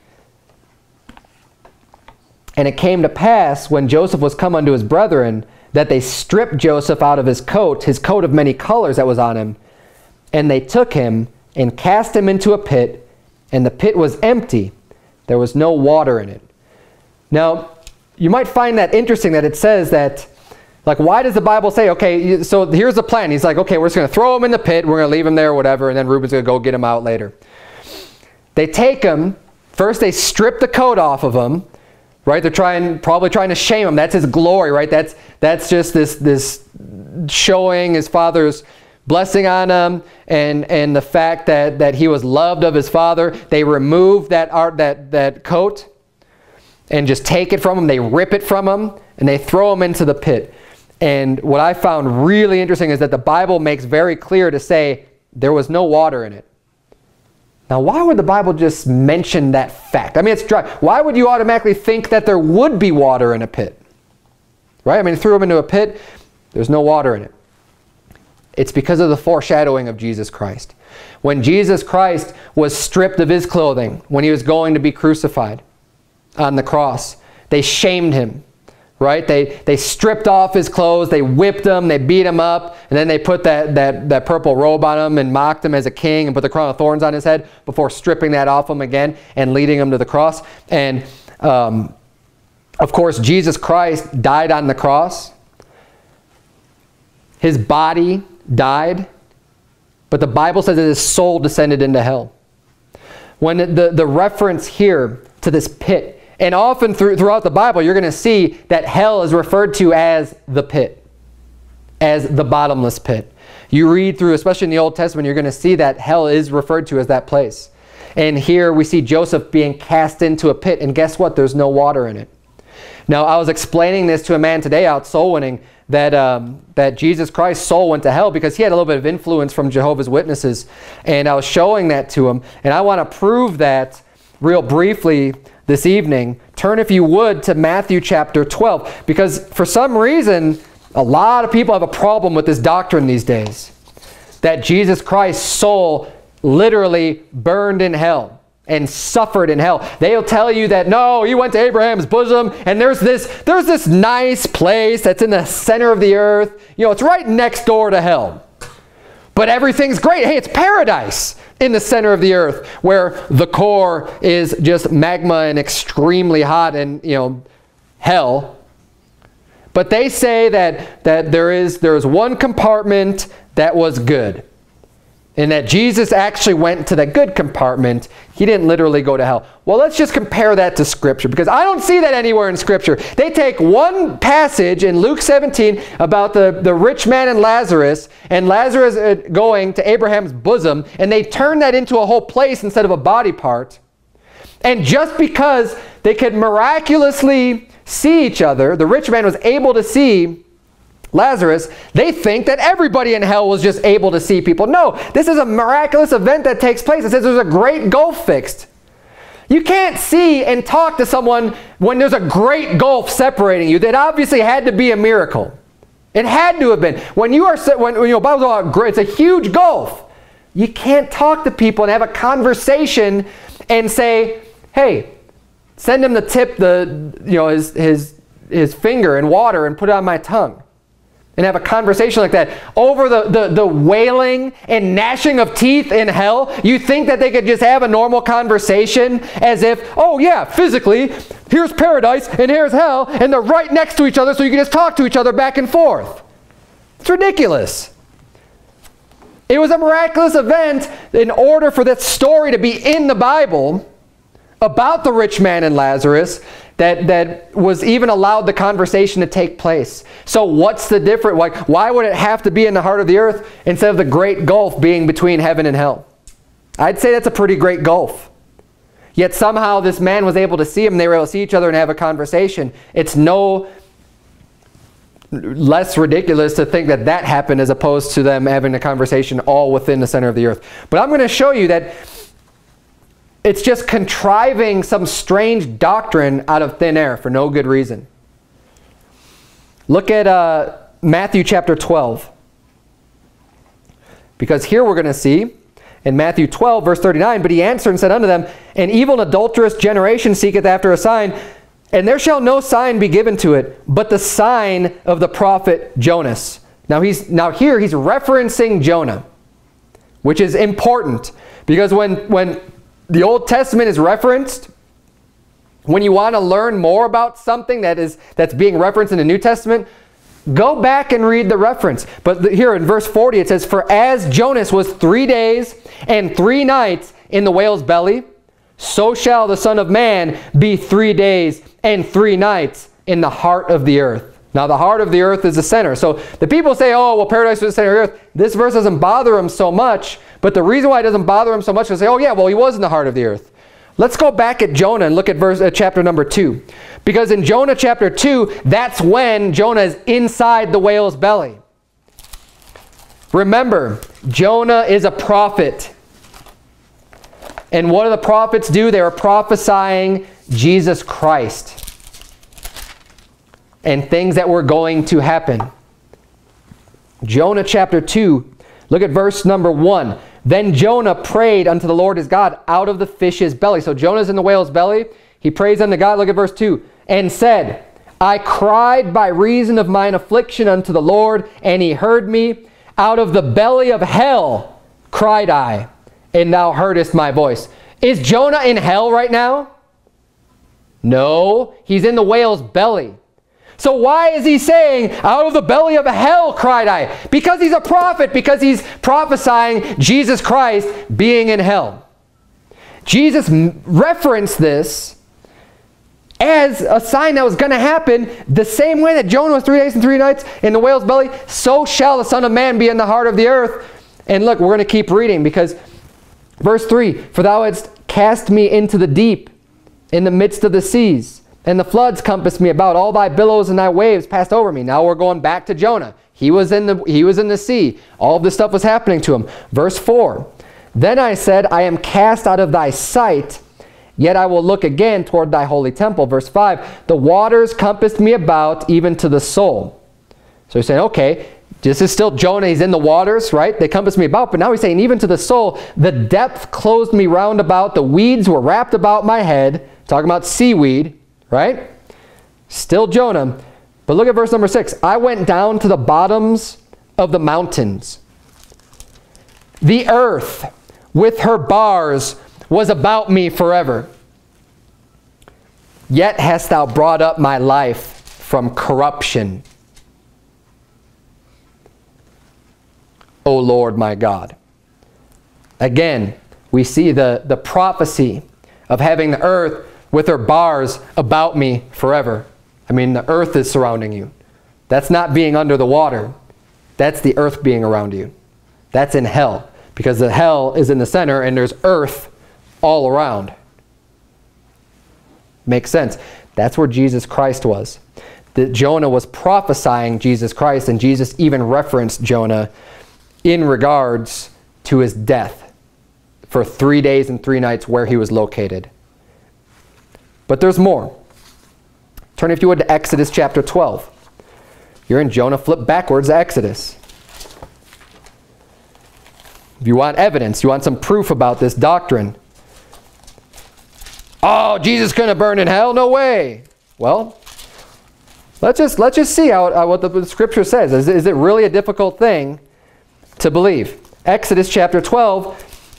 and it came to pass when Joseph was come unto his brethren, that they stripped Joseph out of his coat of many colors that was on him, and they took him and cast him into a pit, and the pit was empty. There was no water in it. Now, you might find that interesting that it says that, like, why does the Bible say, okay, so here's the plan. He's like, okay, we're just going to throw him in the pit, we're going to leave him there or whatever, and then Reuben's going to go get him out later. They take him, first they strip the coat off of him, right? They're probably trying to shame him. That's his glory, right? That's just this showing his father's blessing on him and the fact that he was loved of his father. They remove that coat and just take it from him. They rip it from him and they throw him into the pit. And what I found really interesting is that the Bible makes very clear to say there was no water in it. Now, why would the Bible just mention that fact? I mean, it's dry. Why would you automatically think that there would be water in a pit? Right? I mean, threw him into a pit, there's no water in it. It's because of the foreshadowing of Jesus Christ. When Jesus Christ was stripped of his clothing, when he was going to be crucified on the cross, they shamed him. Right? They stripped off his clothes, they whipped him, they beat him up, and then they put that purple robe on him and mocked him as a king and put the crown of thorns on his head before stripping that off him again and leading him to the cross. And of course, Jesus Christ died on the cross. His body died, but the Bible says that his soul descended into hell. When the reference here to this pit, and often throughout the Bible, you're going to see that hell is referred to as the pit, as the bottomless pit. You read through, especially in the Old Testament, you're going to see that hell is referred to as that place. And here we see Joseph being cast into a pit, and guess what? There's no water in it. Now, I was explaining this to a man today out soul winning, that Jesus Christ's soul went to hell because he had a little bit of influence from Jehovah's Witnesses. And I was showing that to him. And I want to prove that real briefly this evening. Turn, if you would, to Matthew chapter 12. Because for some reason, a lot of people have a problem with this doctrine these days. That Jesus Christ's soul literally burned in hell and suffered in hell. They'll tell you that, no, he went to Abraham's bosom, and there's this nice place that's in the center of the earth. It's right next door to hell. But everything's great. Hey, it's paradise in the center of the earth, where the core is just magma and extremely hot and, hell. But they say that there is one compartment that was good. And that Jesus actually went to the good compartment. He didn't literally go to hell. Well, let's just compare that to Scripture, because I don't see that anywhere in Scripture. They take one passage in Luke 17 about the rich man and Lazarus going to Abraham's bosom, and they turn that into a whole place instead of a body part. And just because they could miraculously see each other, the rich man was able to see Lazarus, they think that everybody in hell was just able to see people. No, this is a miraculous event that takes place. It says there's a great gulf fixed. You can't see and talk to someone when there's a great gulf separating you. That obviously had to be a miracle. It had to have been. When you are, when you know, Bible's all about, it's a huge gulf. You can't talk to people and have a conversation and say, hey, send him the tip, his finger in water and put it on my tongue. And have a conversation like that over the wailing and gnashing of teeth in hell. You think that they could just have a normal conversation as if, oh yeah, physically, here's paradise and here's hell, and they're right next to each other, so you can just talk to each other back and forth. It's ridiculous. It was a miraculous event in order for that story to be in the Bible about the rich man and Lazarus, that was even allowed the conversation to take place. So what's the difference? Like, why would it have to be in the heart of the earth instead of the great gulf being between heaven and hell? I'd say that's a pretty great gulf. Yet somehow this man was able to see him, and they were able to see each other and have a conversation. It's no less ridiculous to think that that happened as opposed to them having a conversation all within the center of the earth. But I'm going to show you that it's just contriving some strange doctrine out of thin air for no good reason. Look at Matthew chapter 12. Because here we're going to see in Matthew 12 verse 39, but he answered and said unto them, an evil and adulterous generation seeketh after a sign, and there shall no sign be given to it, but the sign of the prophet Jonas. Now here he's referencing Jonah, which is important, because when the Old Testament is referenced, when you want to learn more about something that's being referenced in the New Testament, go back and read the reference. But here in verse 40 it says, for as Jonas was 3 days and 3 nights in the whale's belly, so shall the Son of Man be 3 days and 3 nights in the heart of the earth. Now the heart of the earth is the center. So the people say, oh, well, paradise was the center of the earth. This verse doesn't bother them so much. But the reason why it doesn't bother them so much is they say, oh yeah, well, he was in the heart of the earth. Let's go back at Jonah and look at chapter number 2. Because in Jonah chapter 2, that's when Jonah is inside the whale's belly. Remember, Jonah is a prophet. And what do the prophets do? They were prophesying Jesus Christ and things that were going to happen. Jonah chapter 2, look at verse number 1. Then Jonah prayed unto the Lord his God out of the fish's belly. So Jonah's in the whale's belly. He prays unto God. Look at verse 2. And said, I cried by reason of mine affliction unto the Lord, and he heard me. Out of the belly of hell cried I, and thou heardest my voice. Is Jonah in hell right now? No, he's in the whale's belly. So why is he saying, out of the belly of hell cried I? Because he's a prophet, because he's prophesying Jesus Christ being in hell. Jesus referenced this as a sign that was going to happen the same way that Jonah was 3 days and 3 nights in the whale's belly, so shall the Son of Man be in the heart of the earth. And look, we're going to keep reading because verse 3, for thou hadst cast me into the deep, in the midst of the seas, and the floods compassed me about. All thy billows and thy waves passed over me. Now we're going back to Jonah. He was in the sea. All of this stuff was happening to him. Verse 4, then I said, I am cast out of thy sight, yet I will look again toward thy holy temple. Verse 5, the waters compassed me about, even to the soul. So he's saying, okay, this is still Jonah. He's in the waters, right? They compassed me about. But now he's saying, even to the soul, the depth closed me round about. The weeds were wrapped about my head. Talking about seaweed, right? Still Jonah. But look at verse number 6. I went down to the bottoms of the mountains. The earth with her bars was about me forever. Yet hast thou brought up my life from corruption, O Lord my God. Again, we see the prophecy of having the earth with her bars about me forever. I mean, the earth is surrounding you. That's not being under the water. That's the earth being around you. That's in hell, because the hell is in the center and there's earth all around. Makes sense. That's where Jesus Christ was. that Jonah was prophesying Jesus Christ, and Jesus even referenced Jonah in regards to his death for 3 days and 3 nights where he was located. But there's more. Turn, if you would, to Exodus chapter 12. You're in Jonah, flip backwards to Exodus. If you want evidence, you want some proof about this doctrine. Oh, Jesus couldn't burn in hell? No way. Well, let's just see what the scripture says. Is it really a difficult thing to believe? Exodus chapter 12.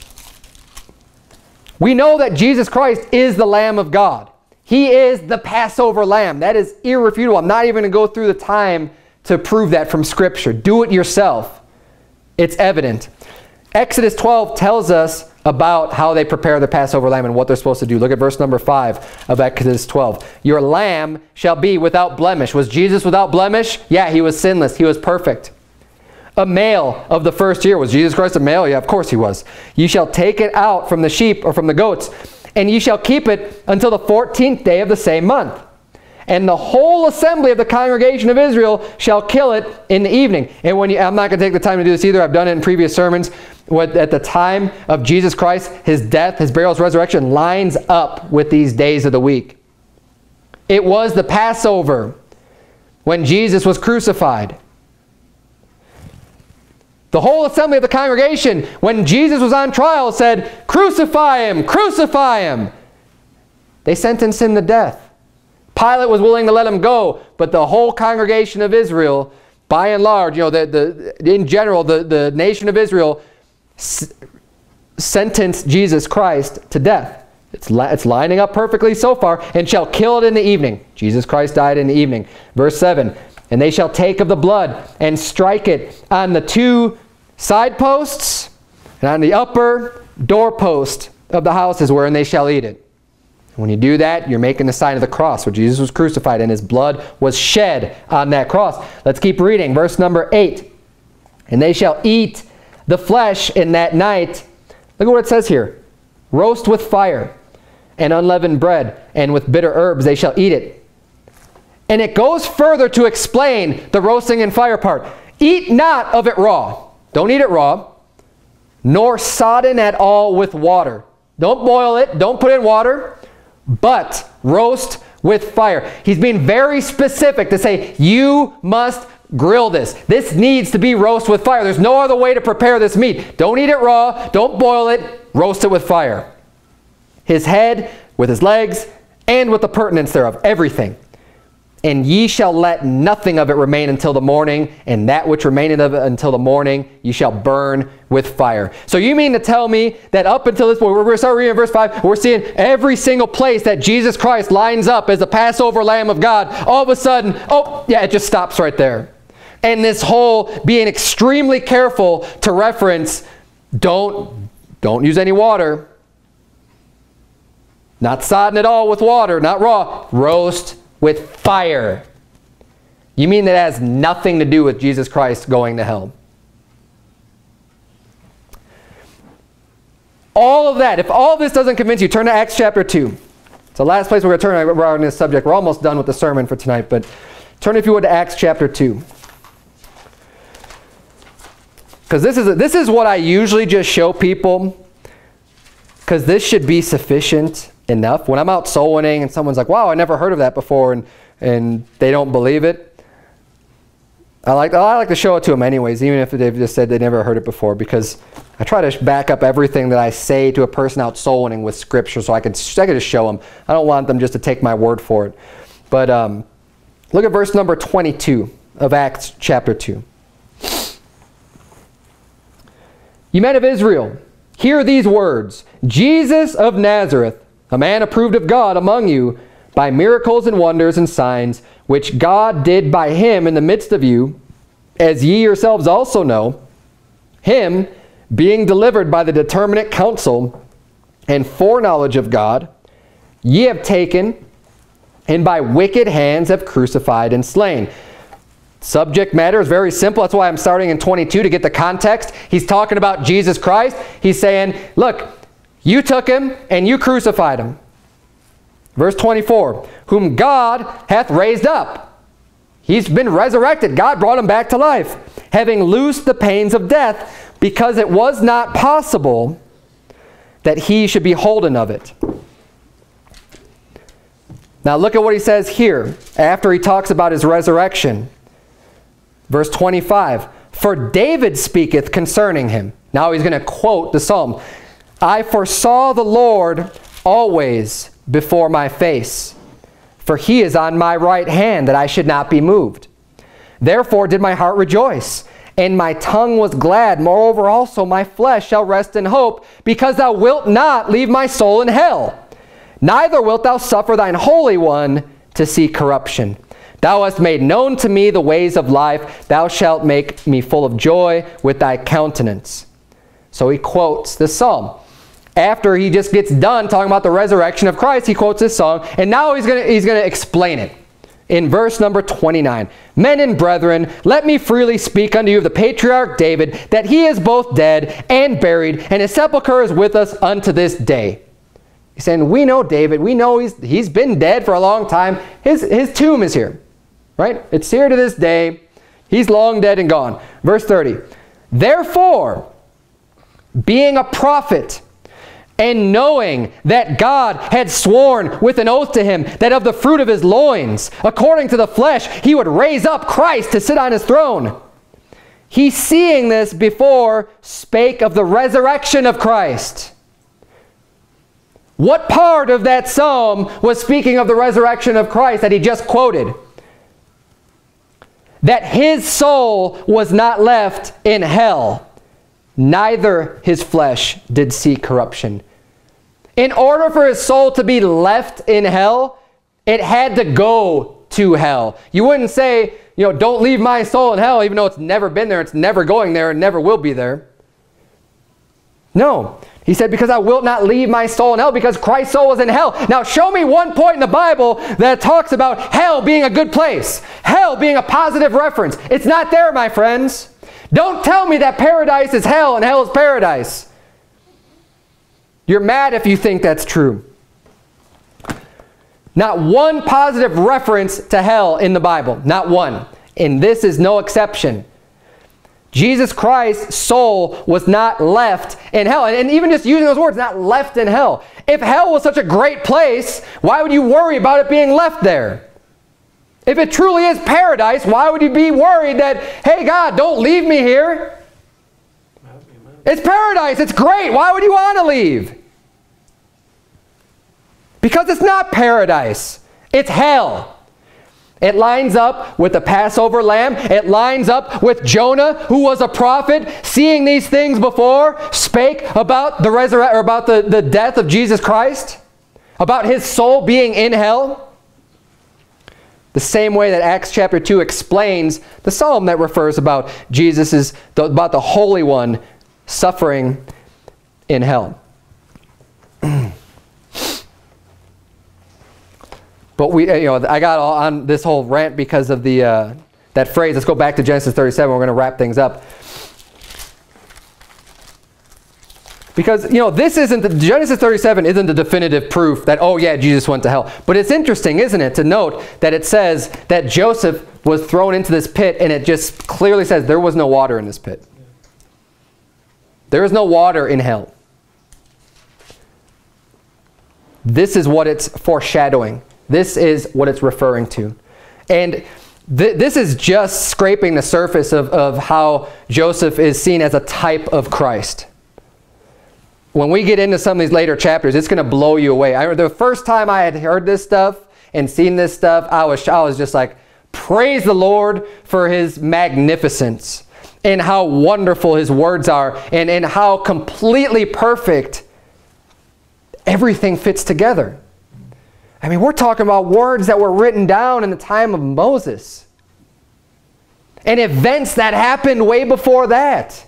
We know that Jesus Christ is the Lamb of God. He is the Passover lamb. That is irrefutable. I'm not even going to go through the time to prove that from scripture. Do it yourself. It's evident. Exodus 12 tells us about how they prepare the Passover lamb and what they're supposed to do. Look at verse number 5 of Exodus 12. Your lamb shall be without blemish. Was Jesus without blemish? Yeah, he was sinless. He was perfect. A male of the first year. Was Jesus Christ a male? Yeah, of course he was. You shall take it out from the sheep or from the goats, and ye shall keep it until the 14th day of the same month. And the whole assembly of the congregation of Israel shall kill it in the evening. And I'm not going to take the time to do this either. I've done it in previous sermons. At the time of Jesus Christ, his death, his burial, his resurrection lines up with these days of the week. It was the Passover when Jesus was crucified. The whole assembly of the congregation, when Jesus was on trial, said, "Crucify him! Crucify him!" They sentenced him to death. Pilate was willing to let him go, but the whole congregation of Israel, by and large, in general, the nation of Israel sentenced Jesus Christ to death. It's lining up perfectly so far. And shall kill it in the evening. Jesus Christ died in the evening. Verse 7, and they shall take of the blood and strike it on the 2 side posts and on the upper doorpost of the houses wherein they shall eat it. When you do that, you're making the sign of the cross where Jesus was crucified and his blood was shed on that cross. Let's keep reading. Verse number 8. And they shall eat the flesh in that night. Look at what it says here. Roast with fire and unleavened bread, and with bitter herbs they shall eat it. And it goes further to explain the roasting and fire part. Eat not of it raw. Don't eat it raw. Nor sodden at all with water. Don't boil it. Don't put in water. But roast with fire. He's being very specific to say, you must grill this. This needs to be roast with fire. There's no other way to prepare this meat. Don't eat it raw. Don't boil it. Roast it with fire. His head, with his legs, and with the pertinence thereof. Everything. And ye shall let nothing of it remain until the morning, and that which remaineth of it until the morning ye shall burn with fire. So you mean to tell me that up until this point, we're going to start reading verse 5, we're seeing every single place that Jesus Christ lines up as the Passover Lamb of God, all of a sudden, oh, yeah, it just stops right there. And this whole being extremely careful to reference, don't use any water. Not sodden at all with water, not raw. Roast with fire. You mean that has nothing to do with Jesus Christ going to hell? All of that, if all of this doesn't convince you, turn to Acts chapter 2. It's the last place we're going to turn around this subject. We're almost done with the sermon for tonight, but turn, if you would, to Acts chapter 2. Because this is what I usually just show people, because this should be sufficient enough. When I'm out soul winning and someone's like, wow, I never heard of that before, and they don't believe it, I like to show it to them anyways, even if they've just said they never heard it before, because I try to back up everything that I say to a person out soul winning with scripture, so I could just show them. I don't want them just to take my word for it. But look at verse number 22 of Acts chapter 2. Ye men of Israel, hear these words. Jesus of Nazareth, a man approved of God among you by miracles and wonders and signs, which God did by him in the midst of you, as ye yourselves also know, him being delivered by the determinate counsel and foreknowledge of God, ye have taken, and by wicked hands have crucified and slain. Subject matter is very simple. That's why I'm starting in 22 to get the context. He's talking about Jesus Christ. He's saying, look, you took him and you crucified him. Verse 24, whom God hath raised up. He's been resurrected. God brought him back to life, having loosed the pains of death, because it was not possible that he should be holden of it. Now look at what he says here after he talks about his resurrection. Verse 25, for David speaketh concerning him. Now he's going to quote the psalm. I foresaw the Lord always before my face, for he is on my right hand, that I should not be moved. Therefore did my heart rejoice, and my tongue was glad. Moreover also my flesh shall rest in hope, because thou wilt not leave my soul in hell, neither wilt thou suffer thine Holy One to see corruption. Thou hast made known to me the ways of life. Thou shalt make me full of joy with thy countenance. So he quotes the psalm. After he just gets done talking about the resurrection of Christ, he quotes this song, and now he's going to explain it. In verse number 29, men and brethren, let me freely speak unto you of the patriarch David, that he is both dead and buried, and his sepulchre is with us unto this day. He's saying, we know David. We know he's been dead for a long time. His tomb is here, right? It's here to this day. He's long dead and gone. Verse 30, therefore, being a prophet, and knowing that God had sworn with an oath to him that of the fruit of his loins, according to the flesh, he would raise up Christ to sit on his throne. He, seeing this before, spake of the resurrection of Christ. What part of that psalm was speaking of the resurrection of Christ that he just quoted? That his soul was not left in hell, neither his flesh did see corruption. In order for his soul to be left in hell, it had to go to hell. You wouldn't say, don't leave my soul in hell, even though it's never been there, it's never going there, and never will be there. No. He said, because I will not leave my soul in hell, because Christ's soul was in hell. Now show me one point in the Bible that talks about hell being a good place. Hell being a positive reference. It's not there, my friends. Don't tell me that paradise is hell and hell is paradise. You're mad if you think that's true. Not one positive reference to hell in the Bible. Not one. And this is no exception. Jesus Christ's soul was not left in hell. And even just using those words, not left in hell. If hell was such a great place, why would you worry about it being left there? If it truly is paradise, why would you be worried that, hey God, don't leave me here? It's paradise, it's great. Why would you want to leave? Because it's not paradise. It's hell. It lines up with the Passover lamb. It lines up with Jonah, who was a prophet, seeing these things before, spake about the resurrection, or about the death of Jesus Christ, about his soul being in hell. The same way that Acts chapter 2 explains the psalm that refers about about the Holy One suffering in hell. But I got all on this whole rant because of that phrase. Let's go back to Genesis 37. We're going to wrap things up. Because, Genesis 37 isn't the definitive proof that, oh yeah, Jesus went to hell. But it's interesting, isn't it, to note that it says that Joseph was thrown into this pit, and it just clearly says there was no water in this pit. There is no water in hell. This is what it's foreshadowing. This is what it's referring to. And this is just scraping the surface of how Joseph is seen as a type of Christ. When we get into some of these later chapters, it's going to blow you away. The first time I had heard this stuff and seen this stuff, I was just like, praise the Lord for his magnificence and how wonderful his words are, and how completely perfect everything fits together. I mean, we're talking about words that were written down in the time of Moses, and events that happened way before that.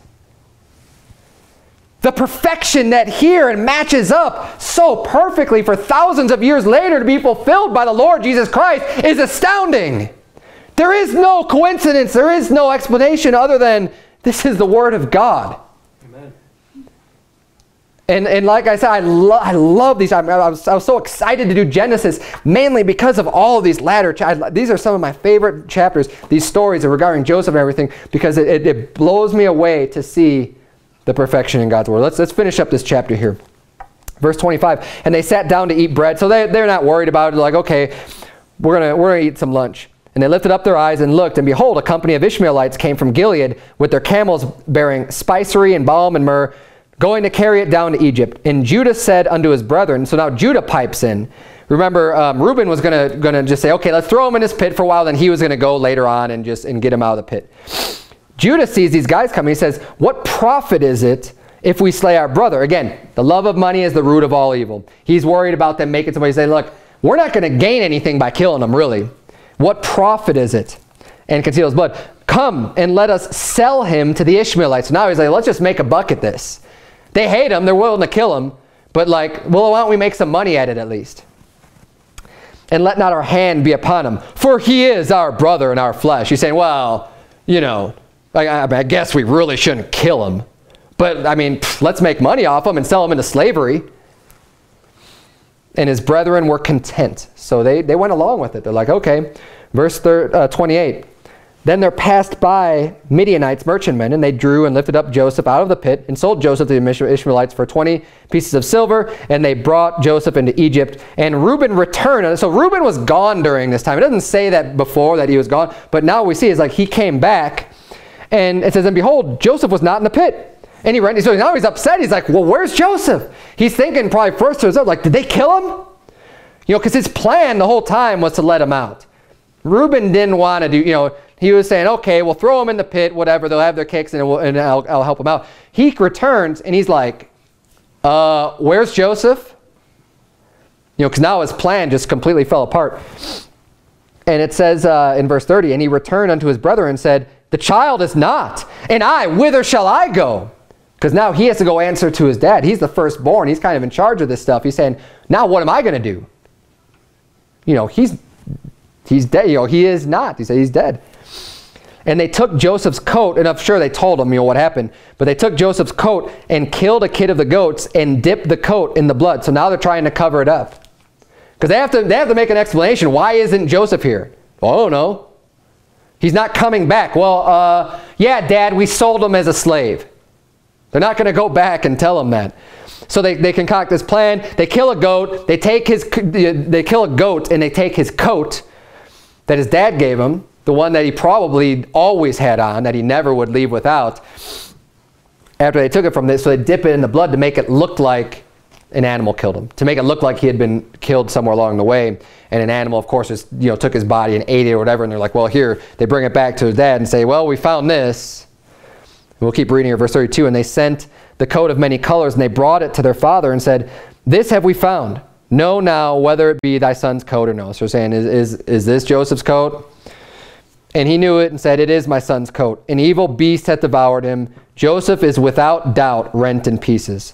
The perfection that here and matches up so perfectly for thousands of years later to be fulfilled by the Lord Jesus Christ is astounding. There is no coincidence. There is no explanation other than this is the Word of God. Amen. And like I said, I love these. I was so excited to do Genesis, mainly because of all of these latter chapters. These are some of my favorite chapters, these stories regarding Joseph and everything, because it blows me away to see the perfection in God's word. Let's finish up this chapter here. Verse 25, and they sat down to eat bread. So they're not worried about it. They're like, okay, we're gonna eat some lunch. And they lifted up their eyes and looked, and behold, a company of Ishmaelites came from Gilead with their camels bearing spicery and balm and myrrh, going to carry it down to Egypt. And Judah said unto his brethren, so now Judah pipes in. Remember, Reuben was gonna just say, okay, let's throw him in this pit for a while. Then he was gonna go later on and get him out of the pit. Judah sees these guys coming. He says, what profit is it if we slay our brother? Again, the love of money is the root of all evil. He's worried about them making somebody say, look, we're not gonna gain anything by killing them, really. What profit is it? And conceal his blood. Come and let us sell him to the Ishmaelites. So now he's like, let's just make a buck at this. They hate him. They're willing to kill him. But like, well, why don't we make some money at it at least? And let not our hand be upon him. For he is our brother and our flesh. He's saying, well, you know, I guess we really shouldn't kill him. But, I mean, let's make money off him and sell him into slavery. And his brethren were content. So they went along with it. They're like, okay. Verse 28. Then there passed by Midianites, merchantmen, and they drew and lifted up Joseph out of the pit and sold Joseph to the Ishmaelites for 20 pieces of silver, and they brought Joseph into Egypt. And Reuben returned. So Reuben was gone during this time. It doesn't say that before that he was gone, but now we see it's like he came back, and it says, and behold, Joseph was not in the pit. And he ran, so now he's upset. He's like, well, where's Joseph? He's thinking probably first to himself, like, did they kill him? You know, because his plan the whole time was to let him out. Reuben didn't want to do, you know, he was saying, okay, we'll throw them in the pit, whatever. They'll have their cakes, and I'll help them out. He returns, and he's like, where's Joseph? You know, because now his plan just completely fell apart. And it says in verse 30, and he returned unto his brethren and said, the child is not, and I, whither shall I go? Because now he has to go answer to his dad. He's the firstborn. He's kind of in charge of this stuff. He's saying, now what am I going to do? You know, he's dead. You know, he is not. He said he's dead. And they took Joseph's coat, and I'm sure they told him, you know, what happened. But they took Joseph's coat and killed a kid of the goats and dipped the coat in the blood. So now they're trying to cover it up. Because they have to make an explanation. Why isn't Joseph here? Well, I don't know. He's not coming back. Well, yeah, Dad, we sold him as a slave. They're not going to go back and tell him that. So they concoct this plan. They kill a goat. They kill a goat, and they take his coat that his dad gave him, the one that he probably always had on, that he never would leave without. After they took it from this, so they dip it in the blood to make it look like an animal killed him, to make it look like he had been killed somewhere along the way. And an animal, of course, just, you know, took his body and ate it or whatever. And they're like, well, here, they bring it back to his dad and say, well, we found this. And we'll keep reading here, verse 32. And they sent the coat of many colors, and they brought it to their father and said, this have we found. Know now whether it be thy son's coat or no. So they're saying, is this Joseph's coat? And he knew it and said, it is my son's coat. An evil beast hath devoured him. Joseph is without doubt rent in pieces.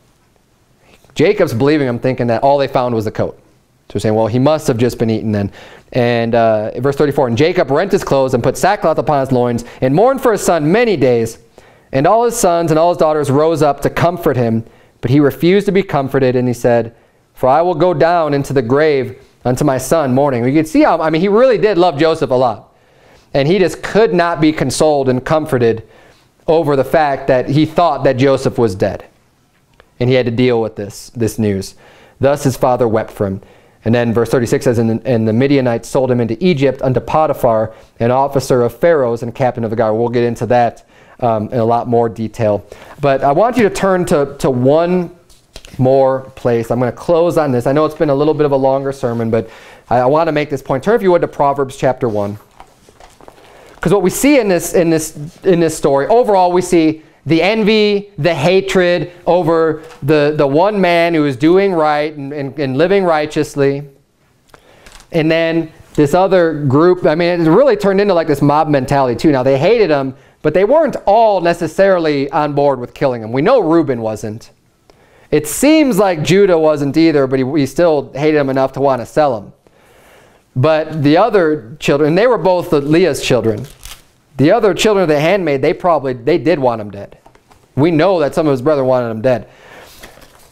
Jacob's believing him, thinking that all they found was the coat. So we're saying, well, he must have just been eaten then. And verse 34, and Jacob rent his clothes and put sackcloth upon his loins and mourned for his son many days. And all his sons and all his daughters rose up to comfort him. But he refused to be comforted, and he said, for I will go down into the grave unto my son mourning. You can see how, I mean, he really did love Joseph a lot. And he just could not be consoled and comforted over the fact that he thought that Joseph was dead. And he had to deal with this news. Thus his father wept for him. And then verse 36 says, and the Midianites sold him into Egypt unto Potiphar, an officer of Pharaoh's and captain of the guard. We'll get into that in a lot more detail. But I want you to turn to one more place. I'm going to close on this. I know it's been a little bit of a longer sermon, but I want to make this point. Turn, if you would, to Proverbs chapter 1. Because what we see in this story, overall we see the envy, the hatred over the one man who is doing right and living righteously. And then this other group, I mean, it really turned into like this mob mentality too. Now, they hated him, but they weren't all necessarily on board with killing him. We know Reuben wasn't. It seems like Judah wasn't either, but he still hated him enough to want to sell him. But the other children, they were both Leah's children. The other children of the handmaid, they did want him dead. We know that some of his brethren wanted him dead.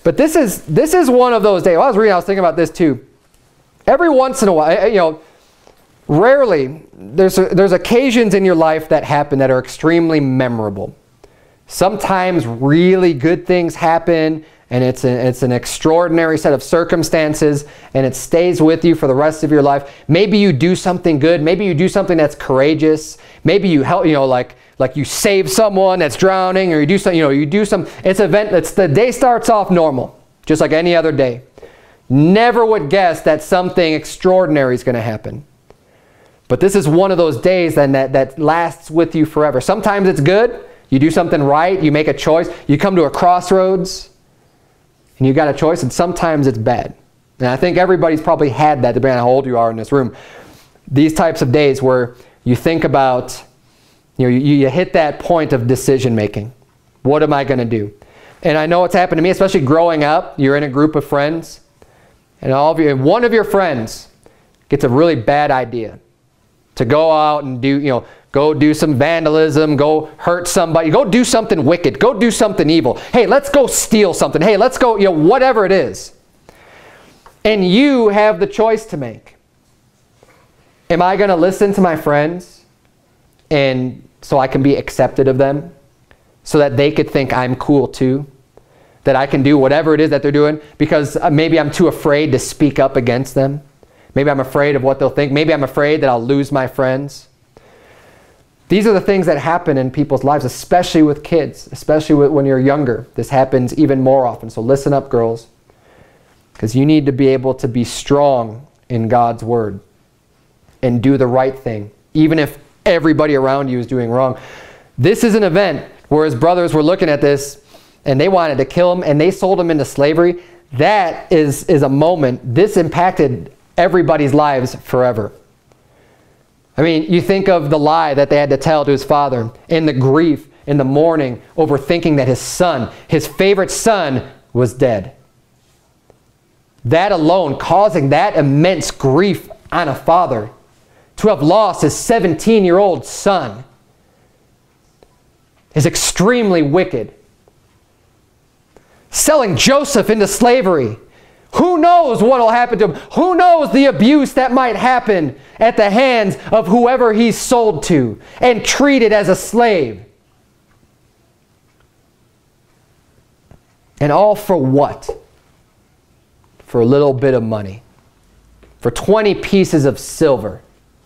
But this is one of those days. While I was reading, I was thinking about this too. Every once in a while, you know, rarely, there's occasions in your life that happen that are extremely memorable. Sometimes really good things happen, and it's an extraordinary set of circumstances, and it stays with you for the rest of your life. Maybe you do something good. Maybe you do something that's courageous. Maybe you help, you know, like you save someone that's drowning, or you do something, you know, you do some, the day starts off normal, just like any other day. Never would guess that something extraordinary is going to happen. But this is one of those days then that lasts with you forever. Sometimes it's good. You do something right. You make a choice. You come to a crossroads and you got a choice. And sometimes it's bad. And I think everybody's probably had that, depending on how old you are in this room. These types of days where you think about, you know, you hit that point of decision making. What am I going to do? And I know it's happened to me, especially growing up. You're in a group of friends. And one of your friends gets a really bad idea to go out and do, you know, go do some vandalism, go hurt somebody, go do something wicked, go do something evil. Hey, let's go steal something. Hey, let's go, you know, whatever it is. And you have the choice to make. Am I going to listen to my friends and so I can be accepted of them, so that they could think I'm cool too? That I can do whatever it is that they're doing because maybe I'm too afraid to speak up against them. Maybe I'm afraid of what they'll think. Maybe I'm afraid that I'll lose my friends. These are the things that happen in people's lives, especially with kids, especially when you're younger. This happens even more often. So listen up, girls, because you need to be able to be strong in God's word and do the right thing, even if everybody around you is doing wrong. This is an event where his brothers were looking at this and they wanted to kill him, and they sold him into slavery. That is a moment. This impacted everybody's lives forever. I mean, you think of the lie that they had to tell to his father, and the grief in the mourning over thinking that his son, his favorite son, was dead. That alone, causing that immense grief on a father, to have lost his 17-year-old son, is extremely wicked. Selling Joseph into slavery. Who knows what will happen to him? Who knows the abuse that might happen at the hands of whoever he's sold to and treated as a slave? And all for what? For a little bit of money. For 20 pieces of silver.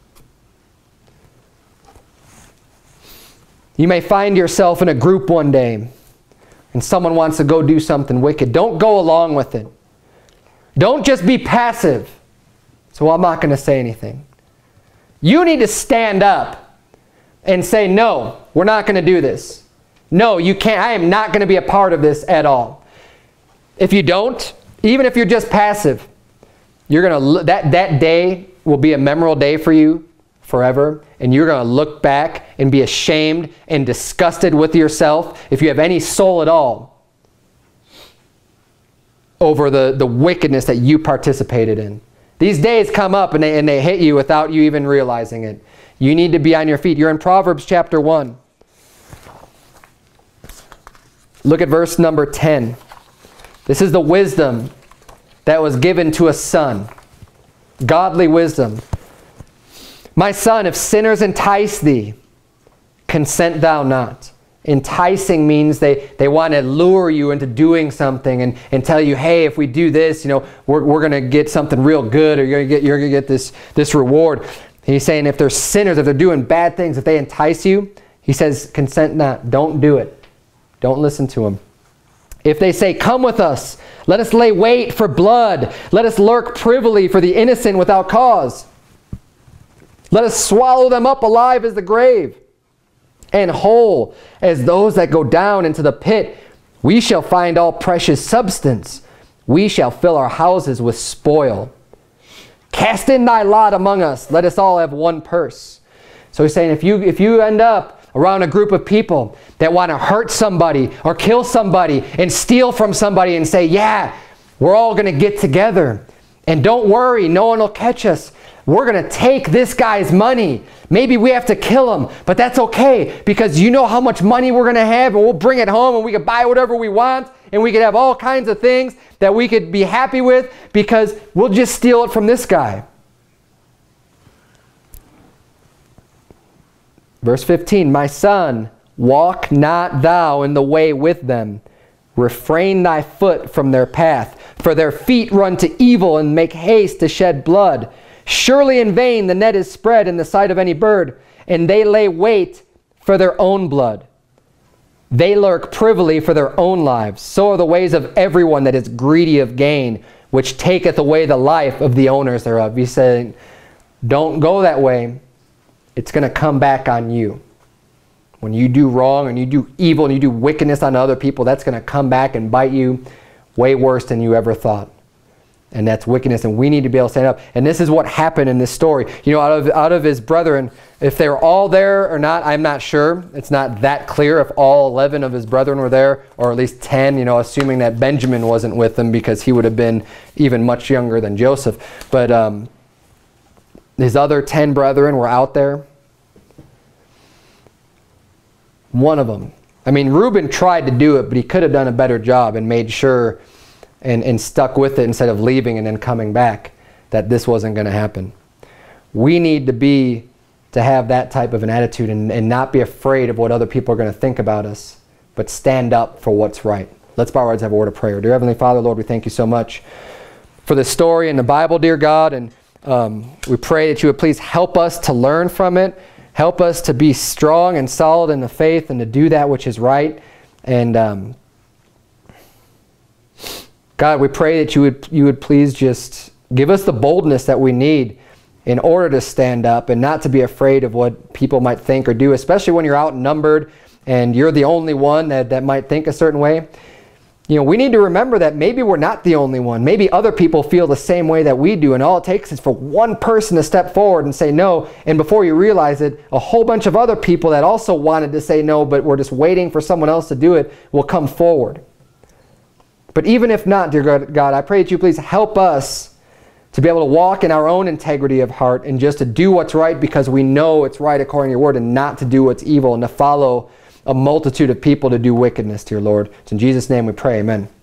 You may find yourself in a group one day and someone wants to go do something wicked. Don't go along with it. Don't just be passive. So I'm not going to say anything. You need to stand up and say, no, we're not going to do this. No, you can't. I am not going to be a part of this at all. If you don't, even if you're just passive, you're going to that day will be a memorable day for you forever, and you're going to look back and be ashamed and disgusted with yourself, if you have any soul at all, over the wickedness that you participated in. These days come up and they hit you without you even realizing it. You need to be on your feet. You're in Proverbs chapter 1. Look at verse number 10. This is the wisdom that was given to a son. Godly wisdom. My son, if sinners entice thee, consent thou not. Enticing means they want to lure you into doing something and tell you, hey, if we do this, you know, we're going to get something real good, or you're going to get this reward. And he's saying if they're sinners, if they're doing bad things, if they entice you, he says, consent not. Don't do it. Don't listen to them. If they say, come with us, let us lay wait for blood. Let us lurk privily for the innocent without cause. Let us swallow them up alive as the grave, and whole as those that go down into the pit. We shall find all precious substance. We shall fill our houses with spoil. Cast in thy lot among us. Let us all have one purse. So he's saying if you end up around a group of people that want to hurt somebody or kill somebody and steal from somebody and say, yeah, we're all going to get together. And don't worry, no one will catch us. We're going to take this guy's money. Maybe we have to kill him, but that's okay, because you know how much money we're going to have, and we'll bring it home and we can buy whatever we want, and we could have all kinds of things that we could be happy with because we'll just steal it from this guy. Verse 15, my son, walk not thou in the way with them. Refrain thy foot from their path, for their feet run to evil and make haste to shed blood. Surely in vain the net is spread in the sight of any bird, and they lay wait for their own blood. They lurk privily for their own lives. So are the ways of everyone that is greedy of gain, which taketh away the life of the owners thereof. He's saying, don't go that way. It's going to come back on you. When you do wrong and you do evil and you do wickedness on other people, that's going to come back and bite you way worse than you ever thought. And that's wickedness, and we need to be able to stand up. And this is what happened in this story. You know, out of his brethren, if they were all there or not, I'm not sure. It's not that clear if all 11 of his brethren were there, or at least 10, you know, assuming that Benjamin wasn't with them because he would have been even much younger than Joseph. But his other 10 brethren were out there. One of them. I mean, Reuben tried to do it, but he could have done a better job and made sure and stuck with it instead of leaving and then coming back, that this wasn't going to happen. We need to have that type of an attitude and not be afraid of what other people are going to think about us, but stand up for what's right. Let's bow our heads and have a word of prayer. Dear Heavenly Father, Lord, we thank you so much for this story in the Bible, dear God, and we pray that you would please help us to learn from it. Help us to be strong and solid in the faith and to do that which is right. And God, we pray that you would please just give us the boldness that we need in order to stand up and not to be afraid of what people might think or do, especially when you're outnumbered and you're the only one that might think a certain way. You know, we need to remember that maybe we're not the only one. Maybe other people feel the same way that we do, and all it takes is for one person to step forward and say no, and before you realize it, a whole bunch of other people that also wanted to say no, but were just waiting for someone else to do it, will come forward. But even if not, dear God, I pray that you please help us to be able to walk in our own integrity of heart and just to do what's right because we know it's right according to your word, and not to do what's evil and to follow a multitude of people to do wickedness, dear Lord. It's in Jesus' name we pray, amen.